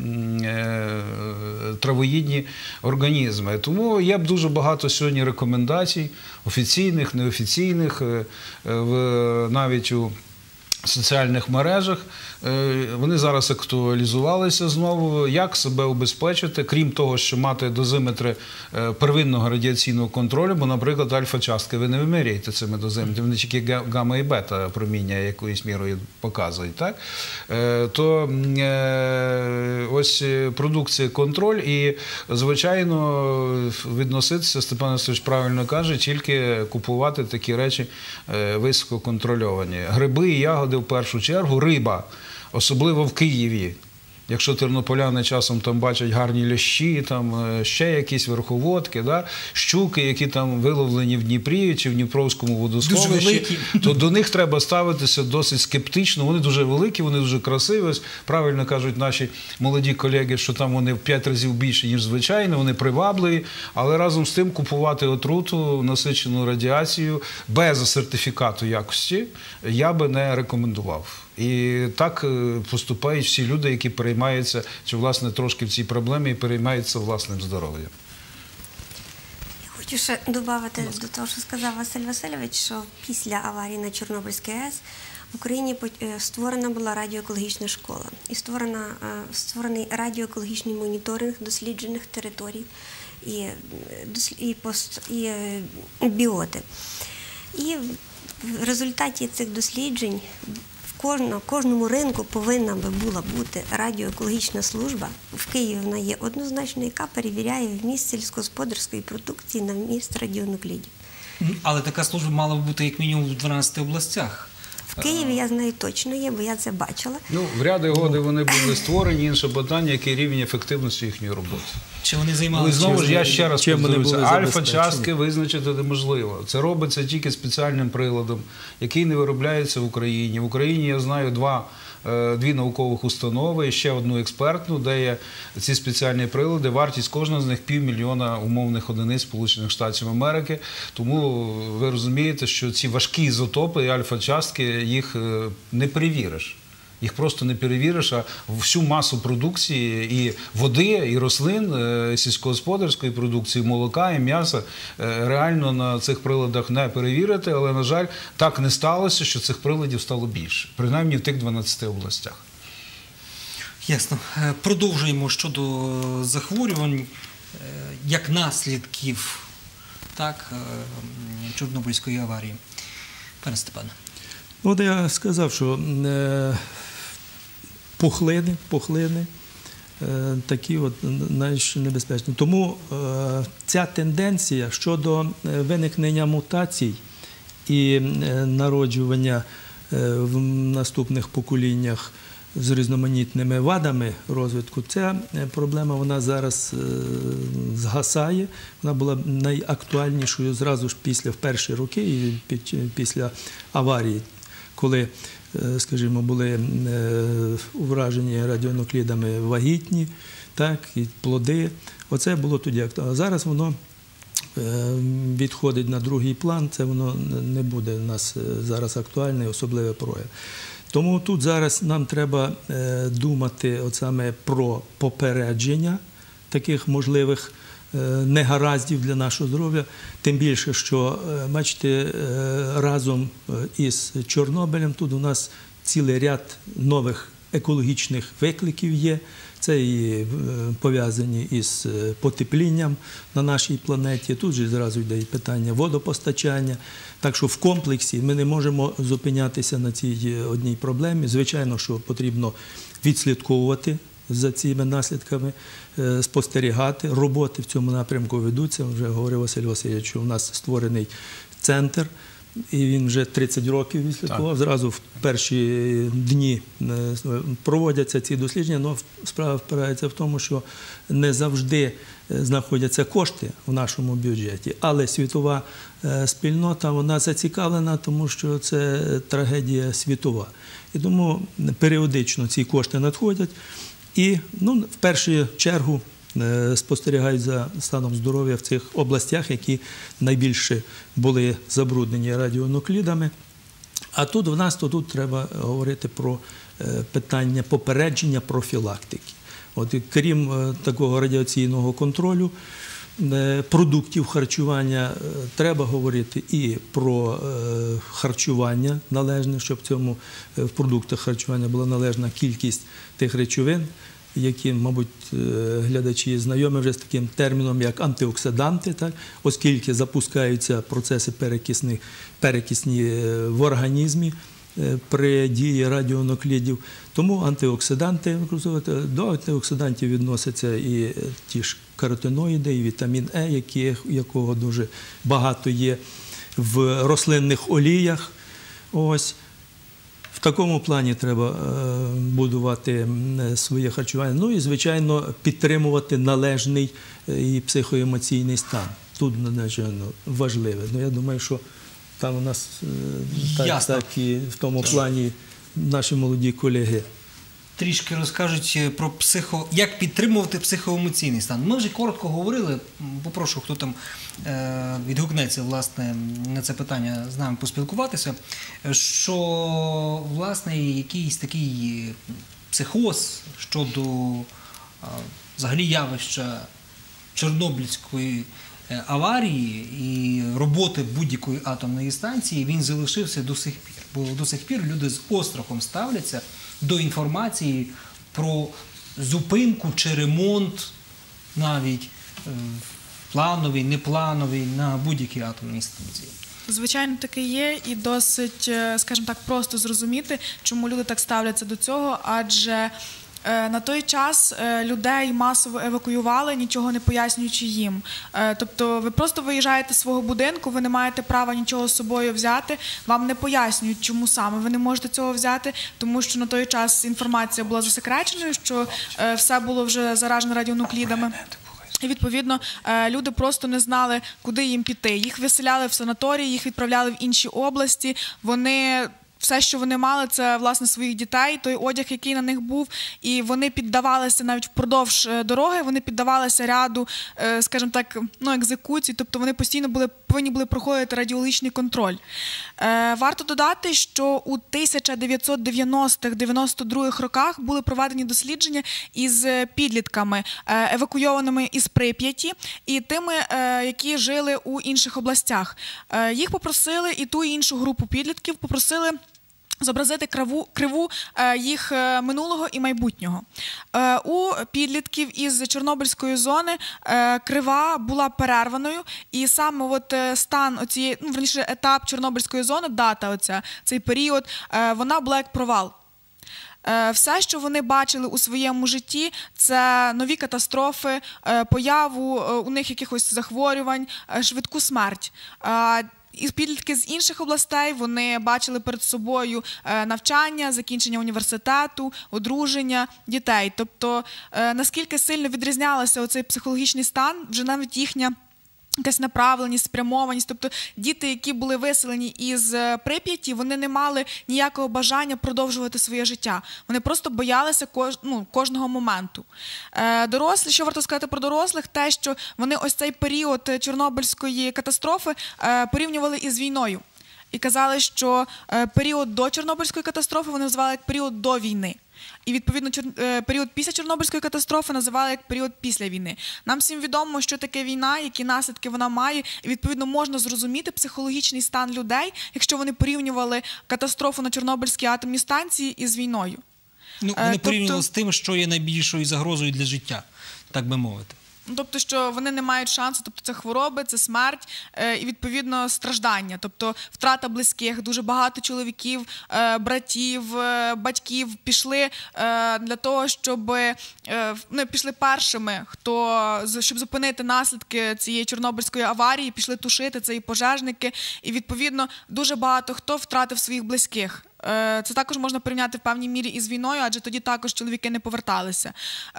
травоїдні організми. Тому є дуже багато сьогодні рекомендацій, офіційних, неофіційних, навіть у соціальних мережах. Вони зараз актуалізувалися знову. Як себе убезпечити, крім того, що мати дозиметри первинного радіаційного контролю, бо, наприклад, альфа-частки ви не виміряєте цими дозиметрами, вони тільки гамма і бета проміння якоюсь мірою показують, так? То ось продукція контроль і, звичайно, відноситися, Степан Васильович правильно каже, тільки купувати такі речі висококонтрольовані. Гриби і ягоди в першу чергу, риба, особливо в Києві. Якщо тернополяни часом там бачать гарні лящі, там ще якісь верховодки, да? Щуки, які там виловлені в Дніпрі чи в Дніпровському водосховищі, то до них треба ставитися досить скептично. Вони дуже великі, вони дуже красиві. Ось правильно кажуть наші молоді колеги, що там вони в п'ять разів більше, ніж звичайно, вони привабливі, але разом з тим купувати отруту, насичену радіацію без сертифікату якості я би не рекомендував. І так поступають всі люди, які переймаються, чи, власне, трошки в цій проблемі і переймаються власним здоров'ям. Я хочу ще додати до того, що сказав Василь Васильович, що після аварії на Чорнобильській АЕС в Україні створена була радіоекологічна школа. І створена, створений радіоекологічний моніторинг досліджених територій і, і, пост, і біоти. І в результаті цих досліджень в кожному ринку повинна би була бути радіоекологічна служба. В Києві вона є однозначно, яка перевіряє вміст сільськогосподарської продукції на вміст радіонуклідів. Але така служба мала б бути як мінімум в дванадцяти областях. В Києві, я знаю, точно є, бо я це бачила. Ну, в ряди годи вони були створені, інше питання, який рівень ефективності їхньої роботи. Чи вони Ну, і займалися? знову ж, я ще раз чим вони повторюся, були альфа-частки визначити неможливо. Це робиться тільки спеціальним приладом, який не виробляється в Україні. В Україні, я знаю, два, е, дві наукових установи і ще одну експертну, де є ці спеціальні прилади. Вартість кожного з них півмільйона умовних одиниць Сполучених Штатів Америки. Тому ви розумієте, що ці важкі ізотопи і альфа-частки, їх е, не перевіриш. Їх просто не перевіриш, а всю масу продукції і води, і рослин, і сільськогосподарської продукції, молока і м'яса реально на цих приладах не перевірити, але, на жаль, так не сталося, що цих приладів стало більше, принаймні в тих дванадцяти областях. Ясно. Продовжуємо щодо захворювань, як наслідків, так, Чорнобильської аварії. Пане Степане. От я сказав, що е, пухлини, пухлини е, такі от найнебезпечні. Тому е, ця тенденція щодо виникнення мутацій і е, народжування е, в наступних поколіннях з різноманітними вадами розвитку, ця проблема вона зараз е, згасає. Вона була найактуальнішою зразу ж після в перші роки і під, після аварії, коли, скажімо, були уражені радіонуклідами вагітні, так, і плоди. Оце було тоді актуально. А зараз воно відходить на другий план, це воно не буде у нас зараз актуальне, особливе прояв. Тому тут зараз нам треба думати от саме про попередження таких можливих негараздів для нашого здоров'я, тим більше, що, бачите, разом із Чорнобилем тут у нас цілий ряд нових екологічних викликів є. Це і пов'язані із потеплінням на нашій планеті. Тут же зразу йде і питання водопостачання. Так що в комплексі ми не можемо зупинятися на цій одній проблемі. Звичайно, що потрібно відслідковувати за цими наслідками, спостерігати. Роботи в цьому напрямку ведуться. Вже говорив Василь Васильович, що у нас створений центр, і він вже тридцять років відслідкував. Зразу в перші дні проводяться ці дослідження, але справа впирається в тому, що не завжди знаходяться кошти в нашому бюджеті. Але світова спільнота, вона зацікавлена, тому що це трагедія світова. І тому періодично ці кошти надходять. І ну, в першу чергу спостерігають за станом здоров'я в цих областях, які найбільше були забруднені радіонуклідами. А тут в нас то тут треба говорити про питання попередження, профілактики. От, крім такого радіаційного контролю продуктів харчування, треба говорити і про харчування належне, щоб в цьому в продуктах харчування була належна кількість тих речовин, які, мабуть, глядачі знайомі вже з таким терміном, як антиоксиданти, так? Оскільки запускаються процеси перекисні, перекисні в організмі при дії радіонуклідів. Тому антиоксиданти використовувати. До антиоксидантів відносяться і ті ж каротиноїди, і вітамін Е, які, якого дуже багато є в рослинних оліях. Ось. В такому плані треба будувати своє харчування. Ну і, звичайно, підтримувати належний і психоемоційний стан. Тут, звичайно, важливе. Ну, я думаю, що там у нас так, так і в тому плані наші молоді колеги трішки розкажуть про психо... як підтримувати психоемоційний стан. Ми вже коротко говорили, попрошу, хто там е... відгукнеться, власне, на це питання з нами поспілкуватися, що, власне, якийсь такий психоз щодо е... взагалі явища Чорнобильської аварії і роботи будь-якої атомної станції, він залишився до сих пір. Бо до сих пір люди з острахом ставляться до інформації про зупинку чи ремонт навіть плановий, неплановий на будь-якій атомній станції. Звичайно, таке є, і досить, скажімо так, просто зрозуміти, чому люди так ставляться до цього, адже Е, На той час е, людей масово евакуювали, нічого не пояснюючи їм. Е, Тобто ви просто виїжджаєте з свого будинку, ви не маєте права нічого з собою взяти, вам не пояснюють, чому саме ви не можете цього взяти, тому що на той час інформація була засекреченою, що е, все було вже заражено радіонуклідами. І, відповідно, люди просто не знали, куди їм піти. Їх виселяли в санаторії, їх відправляли в інші області. Вони... Все, що вони мали, це, власне, своїх дітей, той одяг, який на них був, і вони піддавалися навіть впродовж дороги, вони піддавалися ряду, скажімо так, ну, екзекуцій, тобто вони постійно були, повинні були проходити радіологічний контроль. Варто додати, що у тисяча дев'ятсот дев'яностих - дев'яносто других роках були проведені дослідження із підлітками, евакуйованими із Прип'яті, і тими, які жили у інших областях. Їх попросили, і ту, і іншу групу підлітків попросили зобразити криву, криву е, їх минулого і майбутнього. Е, у підлітків із Чорнобильської зони е, крива була перерваною, і саме от стан оцієї, ну, верніше, етап Чорнобильської зони, дата оця, цей період, е, вона була як провал. Все, що вони бачили у своєму житті, це нові катастрофи, появу у них якихось захворювань, швидку смерть. І підлітки з інших областей, вони бачили перед собою навчання, закінчення університету, одруження, дітей. Тобто, наскільки сильно відрізнялося оцей психологічний стан, вже навіть їхня якась направленість, спрямованість. Тобто діти, які були виселені із Прип'яті, вони не мали ніякого бажання продовжувати своє життя. Вони просто боялися кож, ну, кожного моменту. Е, дорослі, що варто сказати про дорослих, те, що вони ось цей період Чорнобильської катастрофи е, порівнювали із війною. І казали, що е, період до Чорнобильської катастрофи вони називали як період до війни. І, відповідно, період після Чорнобильської катастрофи називали як період після війни. Нам всім відомо, що таке війна, які наслідки вона має, і, відповідно, можна зрозуміти психологічний стан людей, якщо вони порівнювали катастрофу на Чорнобильській атомній станції із війною. Ну, вони порівнювали тобто... з тим, що є найбільшою загрозою для життя, так би мовити. Тобто, що вони не мають шансу, тобто це хвороби, це смерть е, і, відповідно, страждання, тобто втрата близьких. Дуже багато чоловіків, е, братів, е, батьків пішли е, для того, щоб е, ну, пішли першими, хто, щоб зупинити наслідки цієї Чорнобильської аварії, пішли тушити, це і пожежники, і, відповідно, дуже багато хто втратив своїх близьких. Це також можна порівняти в певній мірі із війною, адже тоді також чоловіки не поверталися.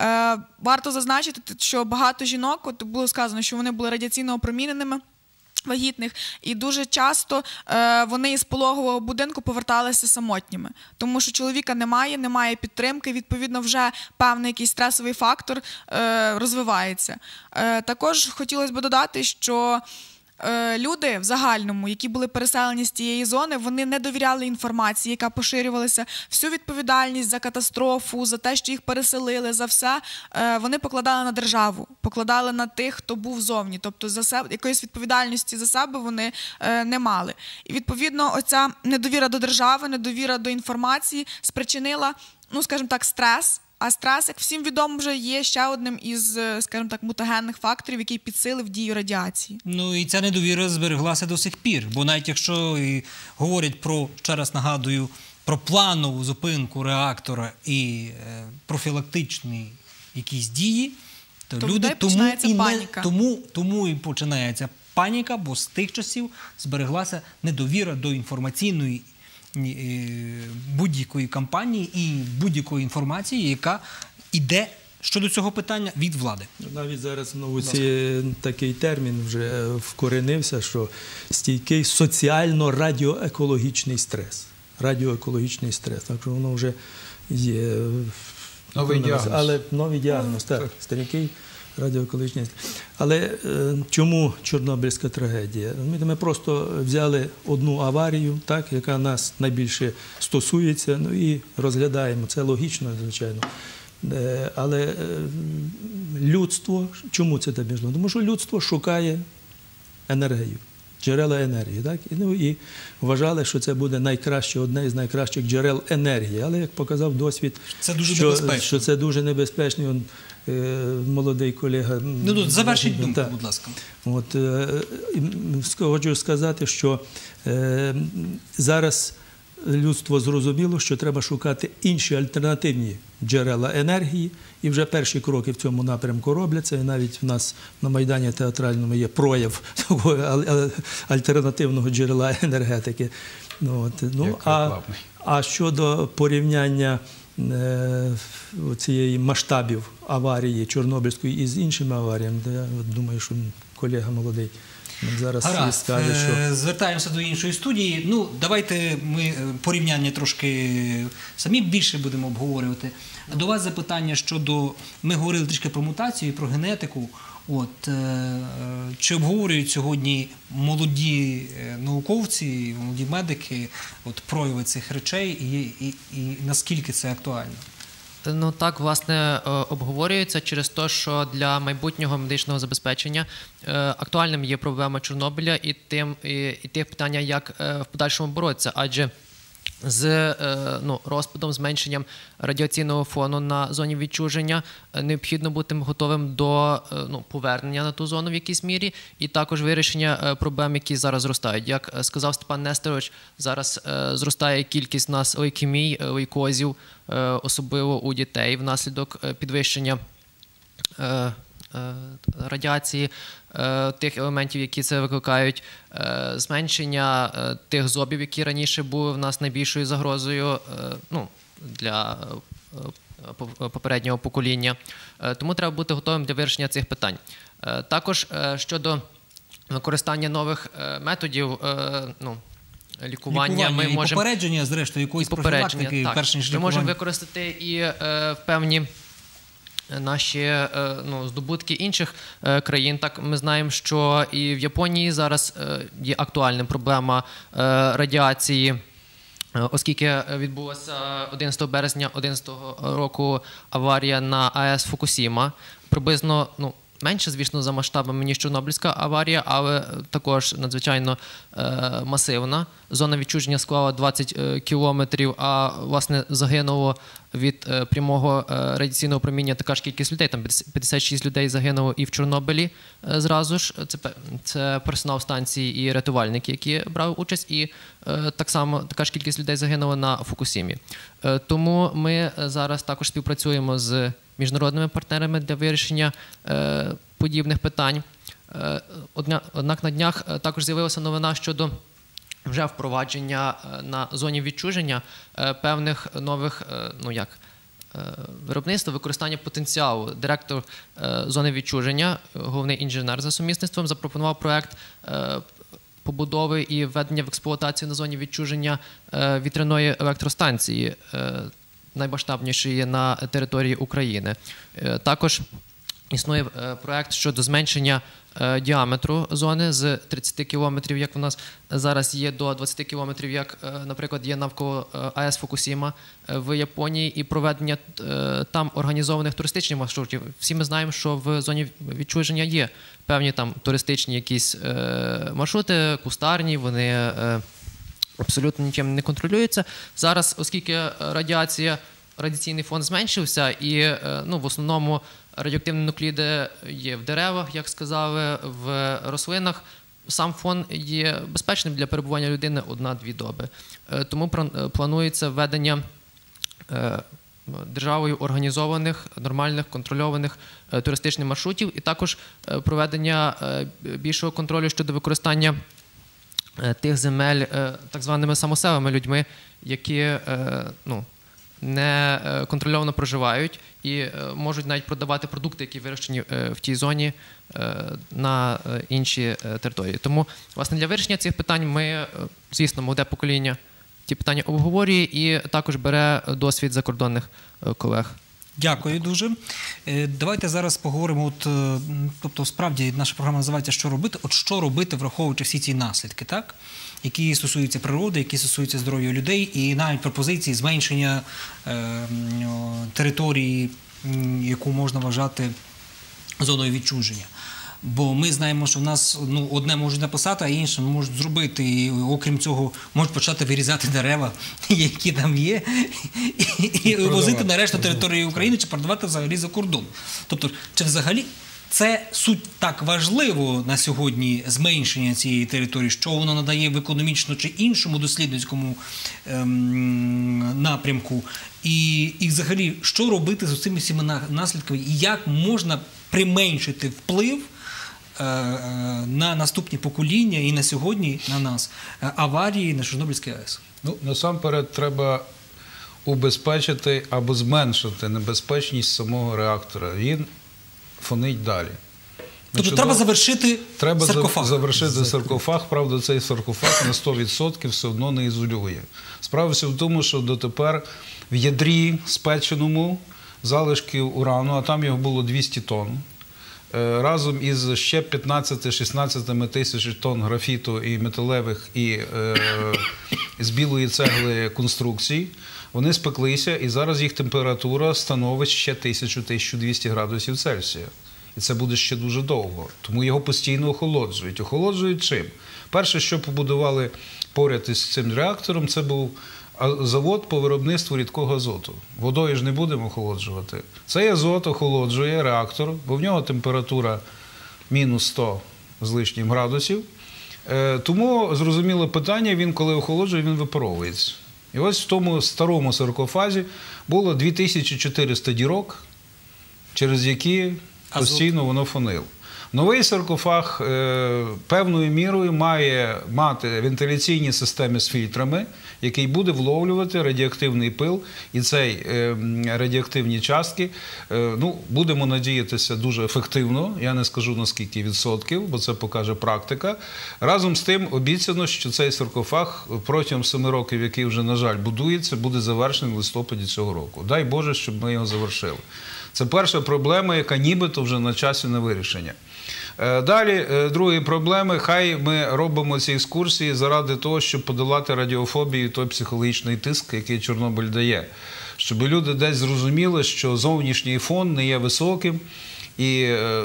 Варто зазначити, що багато жінок, от було сказано, що вони були радіаційно опроміненими, вагітних, і дуже часто е, вони із пологового будинку поверталися самотніми, тому що чоловіка немає, немає підтримки, відповідно вже певний якийсь стресовий фактор е, розвивається. Е, також хотілося б додати, що люди в загальному, які були переселені з тієї зони, вони не довіряли інформації, яка поширювалася. Всю відповідальність за катастрофу, за те, що їх переселили, за все, вони покладали на державу, покладали на тих, хто був зовні. Тобто за себе, якоїсь відповідальності за себе вони не мали. І, відповідно, оця недовіра до держави, недовіра до інформації спричинила, ну, скажімо так, стрес. А стрес, як всім відомо, вже є ще одним із, скажімо так, мутагенних факторів, який підсилив дію радіації. Ну і ця недовіра збереглася до сих пір. Бо навіть якщо і говорять про, ще раз нагадую, про планову зупинку реактора і е, профілактичні якісь дії, то, то люди тому і, не, тому, тому і починається паніка, бо з тих часів збереглася недовіра до інформаційної будь-якої кампанії і будь-якої інформації, яка йде щодо цього питання від влади. Навіть зараз в науці такий термін вже вкоренився, що стійкий соціально-радіоекологічний стрес. Радіоекологічний стрес. Так що воно вже є. Новий діагноз. Але новий діагноз, так, стійкий радіоекологічний стрес. Але е, чому Чорнобильська трагедія? Ми просто взяли одну аварію, так, яка нас найбільше стосується, ну і розглядаємо. Це логічно, звичайно. Е, але е, людство, чому це так можливо? Тому що людство шукає енергію, джерела енергії. Так? І, ну, і вважали, що це буде найкраще, одне із найкращих джерел енергії. Але, як показав досвід, це дуже що, небезпечно. що це дуже небезпечно. Молодий колега. Ну, тут завершіть думку, будь ласка. От, хочу сказати, що е, зараз людство зрозуміло, що треба шукати інші альтернативні джерела енергії, і вже перші кроки в цьому напрямку робляться, і навіть в нас на Майдані Театральному є прояв такого альтернативного джерела енергетики. Ну, от, ну, а, а щодо порівняння е, цієї масштабів аварії Чорнобильської із іншими аваріями, то я от думаю, що колега молодий зараз Гаразд. скаже, що... Звертаємося до іншої студії. Ну, давайте ми порівняння трошки самі більше будемо обговорювати. До вас запитання щодо... Ми говорили трішки про мутацію і про генетику. От, е, чи обговорюють сьогодні молоді науковці, молоді медики от, прояви цих речей і, і, і наскільки це актуально? Ну так, власне, обговорюється через те, що для майбутнього медичного забезпечення актуальним є проблема Чорнобиля і, тим, і, і тих питання, як в подальшому боротися. Адже з ну, розпадом, зменшенням радіаційного фону на зоні відчуження необхідно бути готовим до ну, повернення на ту зону в якійсь мірі і також вирішення проблем, які зараз зростають. Як сказав Степан Нестерович, зараз зростає кількість у нас лейкемій, лейкозів, особливо у дітей внаслідок підвищення радіації, тих елементів, які це викликають, зменшення тих зобів, які раніше були в нас найбільшою загрозою ну, для попереднього покоління. Тому треба бути готовим для вирішення цих питань. Також щодо використання нових методів, ну, лікування, лікування ми і можемо... попередження, зрештою, якоїсь профілактики, перш ніж лікування. Ми можемо використати і е, певні наші ну, здобутки інших країн. Так, ми знаємо, що і в Японії зараз є актуальна проблема радіації, оскільки відбулася одинадцятого березня дві тисячі одинадцятого року аварія на АЕС Фукусіма. Приблизно, ну, менше, звісно, за масштабами, ніж Чорнобильська аварія, але також надзвичайно е, масивна. Зона відчуження склала двадцять кілометрів, а, власне, загинуло від е, прямого е, радіаційного проміння така ж кількість людей. Там п'ятдесят шість людей загинуло і в Чорнобилі е, зразу ж. Це, це персонал станції і рятувальники, які брали участь, і е, так само така ж кількість людей загинуло на Фукусімі. Е, тому ми зараз також співпрацюємо з міжнародними партнерами для вирішення е, подібних питань. Е, одня, однак на днях також з'явилася новина щодо вже впровадження на зоні відчуження е, певних нових, е, ну як, е, виробництва, використання потенціалу. Директор е, зони відчуження, головний інженер за сумісництвом, запропонував проект е, побудови і введення в експлуатацію на зоні відчуження е, вітряної електростанції, е, наймасштабнішої на території України. Також існує проект щодо зменшення діаметру зони з тридцяти кілометрів, як у нас зараз є, до двадцяти кілометрів, як, наприклад, є навколо АЕС Фукусіма в Японії, і проведення там організованих туристичних маршрутів. Всі ми знаємо, що в зоні відчуження є певні там туристичні якісь маршрути, кустарні, вони абсолютно нічим не контролюється. Зараз, оскільки радіація, радіаційний фон зменшився і ну, в основному радіоактивні нукліди є в деревах, як сказали, в рослинах, сам фон є безпечним для перебування людини одна-дві доби. Тому планується введення державою організованих, нормальних, контрольованих туристичних маршрутів і також проведення більшого контролю щодо використання тих земель так званими самоселими людьми, які ну, не контрольовано проживають і можуть навіть продавати продукти, які вирощені в тій зоні, на інші території. Тому, власне, для вирішення цих питань ми, звісно, молоде покоління ті питання обговорює і також бере досвід закордонних колег. Дякую дуже. Давайте зараз поговоримо, от, тобто, справді, наша програма називається «Що робити?». От що робити, враховуючи всі ці наслідки, так? Які стосуються природи, які стосуються здоров'я людей, і навіть пропозиції зменшення е, території, яку можна вважати зоною відчуження. Бо ми знаємо, що в нас ну, одне можуть написати, а інше можуть зробити. І, окрім цього, можуть почати вирізати дерева, які там є, і, і возити на решту території України, чи продавати взагалі за кордон. Тобто, чи взагалі Це суть так важливо на сьогодні зменшення цієї території, що воно надає в економічно чи іншому дослідницькому ем, напрямку. І, і взагалі, що робити з цими всіма наслідками і як можна применшити вплив е, е, на наступні покоління і на сьогодні на нас е, аварії на Чорнобильській АЕС? Ну, насамперед треба убезпечити або зменшити небезпечність самого реактора. Він фонить далі. Тобто треба завершити треба саркофаг? Треба завершити саркофаг. Правда, цей саркофаг на сто відсотків все одно не ізолює. Справа в тому, що дотепер в ядрі спеченому залишків урану, а там його було двісті тонн, разом із ще п'ятнадцяти-шістнадцяти тисяч тонн графіту і металевих, і е, з білої цегли конструкцій, вони спеклися, і зараз їх температура становить ще тисячу - тисячу двісті градусів Цельсія. І це буде ще дуже довго. Тому його постійно охолоджують. Охолоджують чим? Перше, що побудували поряд із цим реактором, це був завод по виробництву рідкого азоту. Водою ж не будемо охолоджувати. Цей азот охолоджує реактор, бо в нього температура мінус сто з лишнім градусів. Тому, зрозуміло питання, він коли охолоджує, він випаровується. І ось в тому старому саркофазі було дві тисячі чотириста дірок, через які постійно воно фонило. Новий саркофаг е, певною мірою має мати вентиляційні системи з фільтрами, який буде вловлювати радіоактивний пил, і цей е, радіоактивні частки, е, ну, будемо надіятися, дуже ефективно, я не скажу на скільки відсотків, бо це покаже практика. Разом з тим обіцяно, що цей саркофаг протягом семи років, який вже, на жаль, будується, буде завершений в листопаді цього року. Дай Боже, щоб ми його завершили. Це перша проблема, яка нібито вже на часі на вирішення. Далі, другі проблеми, хай ми робимо ці екскурсії заради того, щоб подолати радіофобію і той психологічний тиск, який Чорнобиль дає. Щоб люди десь зрозуміли, що зовнішній фон не є високим, і е,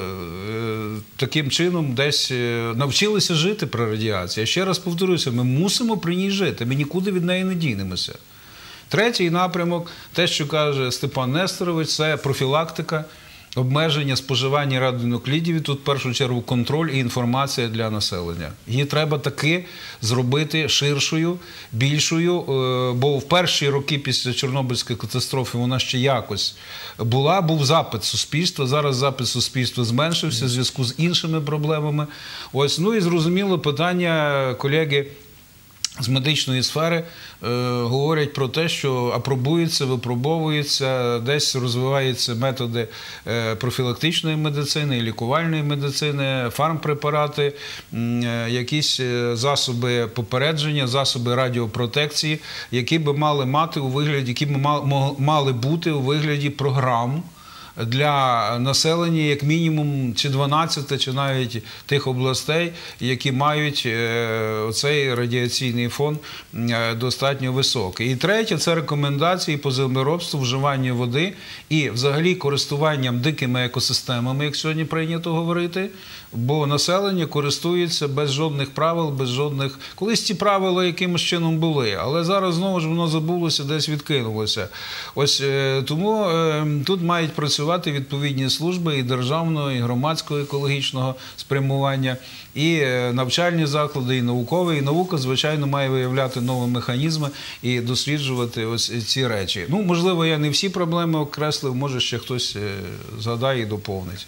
таким чином десь навчилися жити при радіації. Я ще раз повторюся, ми мусимо при ній жити, ми нікуди від неї не дінемося. Третій напрямок, те, що каже Степан Несторович, це профілактика, обмеження споживання радіонуклідів, і тут в першу чергу контроль і інформація для населення. Її треба таки зробити ширшою, більшою, бо в перші роки після Чорнобильської катастрофи вона ще якось була, був запит суспільства, зараз запит суспільства зменшився в зв'язку з іншими проблемами. Ось, ну і зрозуміло питання, колеги з медичної сфери е, говорять про те, що апробуються, випробовуються, десь розвиваються методи е, профілактичної медицини, лікувальної медицини, фармпрепарати, е, якісь засоби попередження, засоби радіопротекції, які би мали мати у вигляді, які б мали бути у вигляді програм для населення, як мінімум, чи дванадцяти, чи навіть тих областей, які мають цей радіаційний фон достатньо високий. І третє – це рекомендації по землеробству, вживання води і взагалі користуванням дикими екосистемами, як сьогодні прийнято говорити, бо населення користується без жодних правил, без жодних... Колись ці правила якимось чином були, але зараз знову ж воно забулося, десь відкинулося. Ось тому тут мають працювати відповідні служби і державного, і громадського екологічного спрямування, і навчальні заклади, і наукові. І наука, звичайно, має виявляти нові механізми і досліджувати ось ці речі. Ну, можливо, я не всі проблеми окреслив, може ще хтось згадає і доповнить.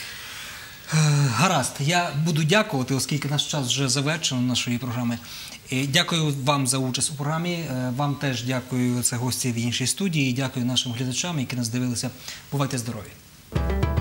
Гаразд, я буду дякувати, оскільки наш час вже завершено нашої програми. Дякую вам за участь у програмі, вам теж дякую, це гості в іншій студії, і дякую нашим глядачам, які нас дивилися. Бувайте здорові!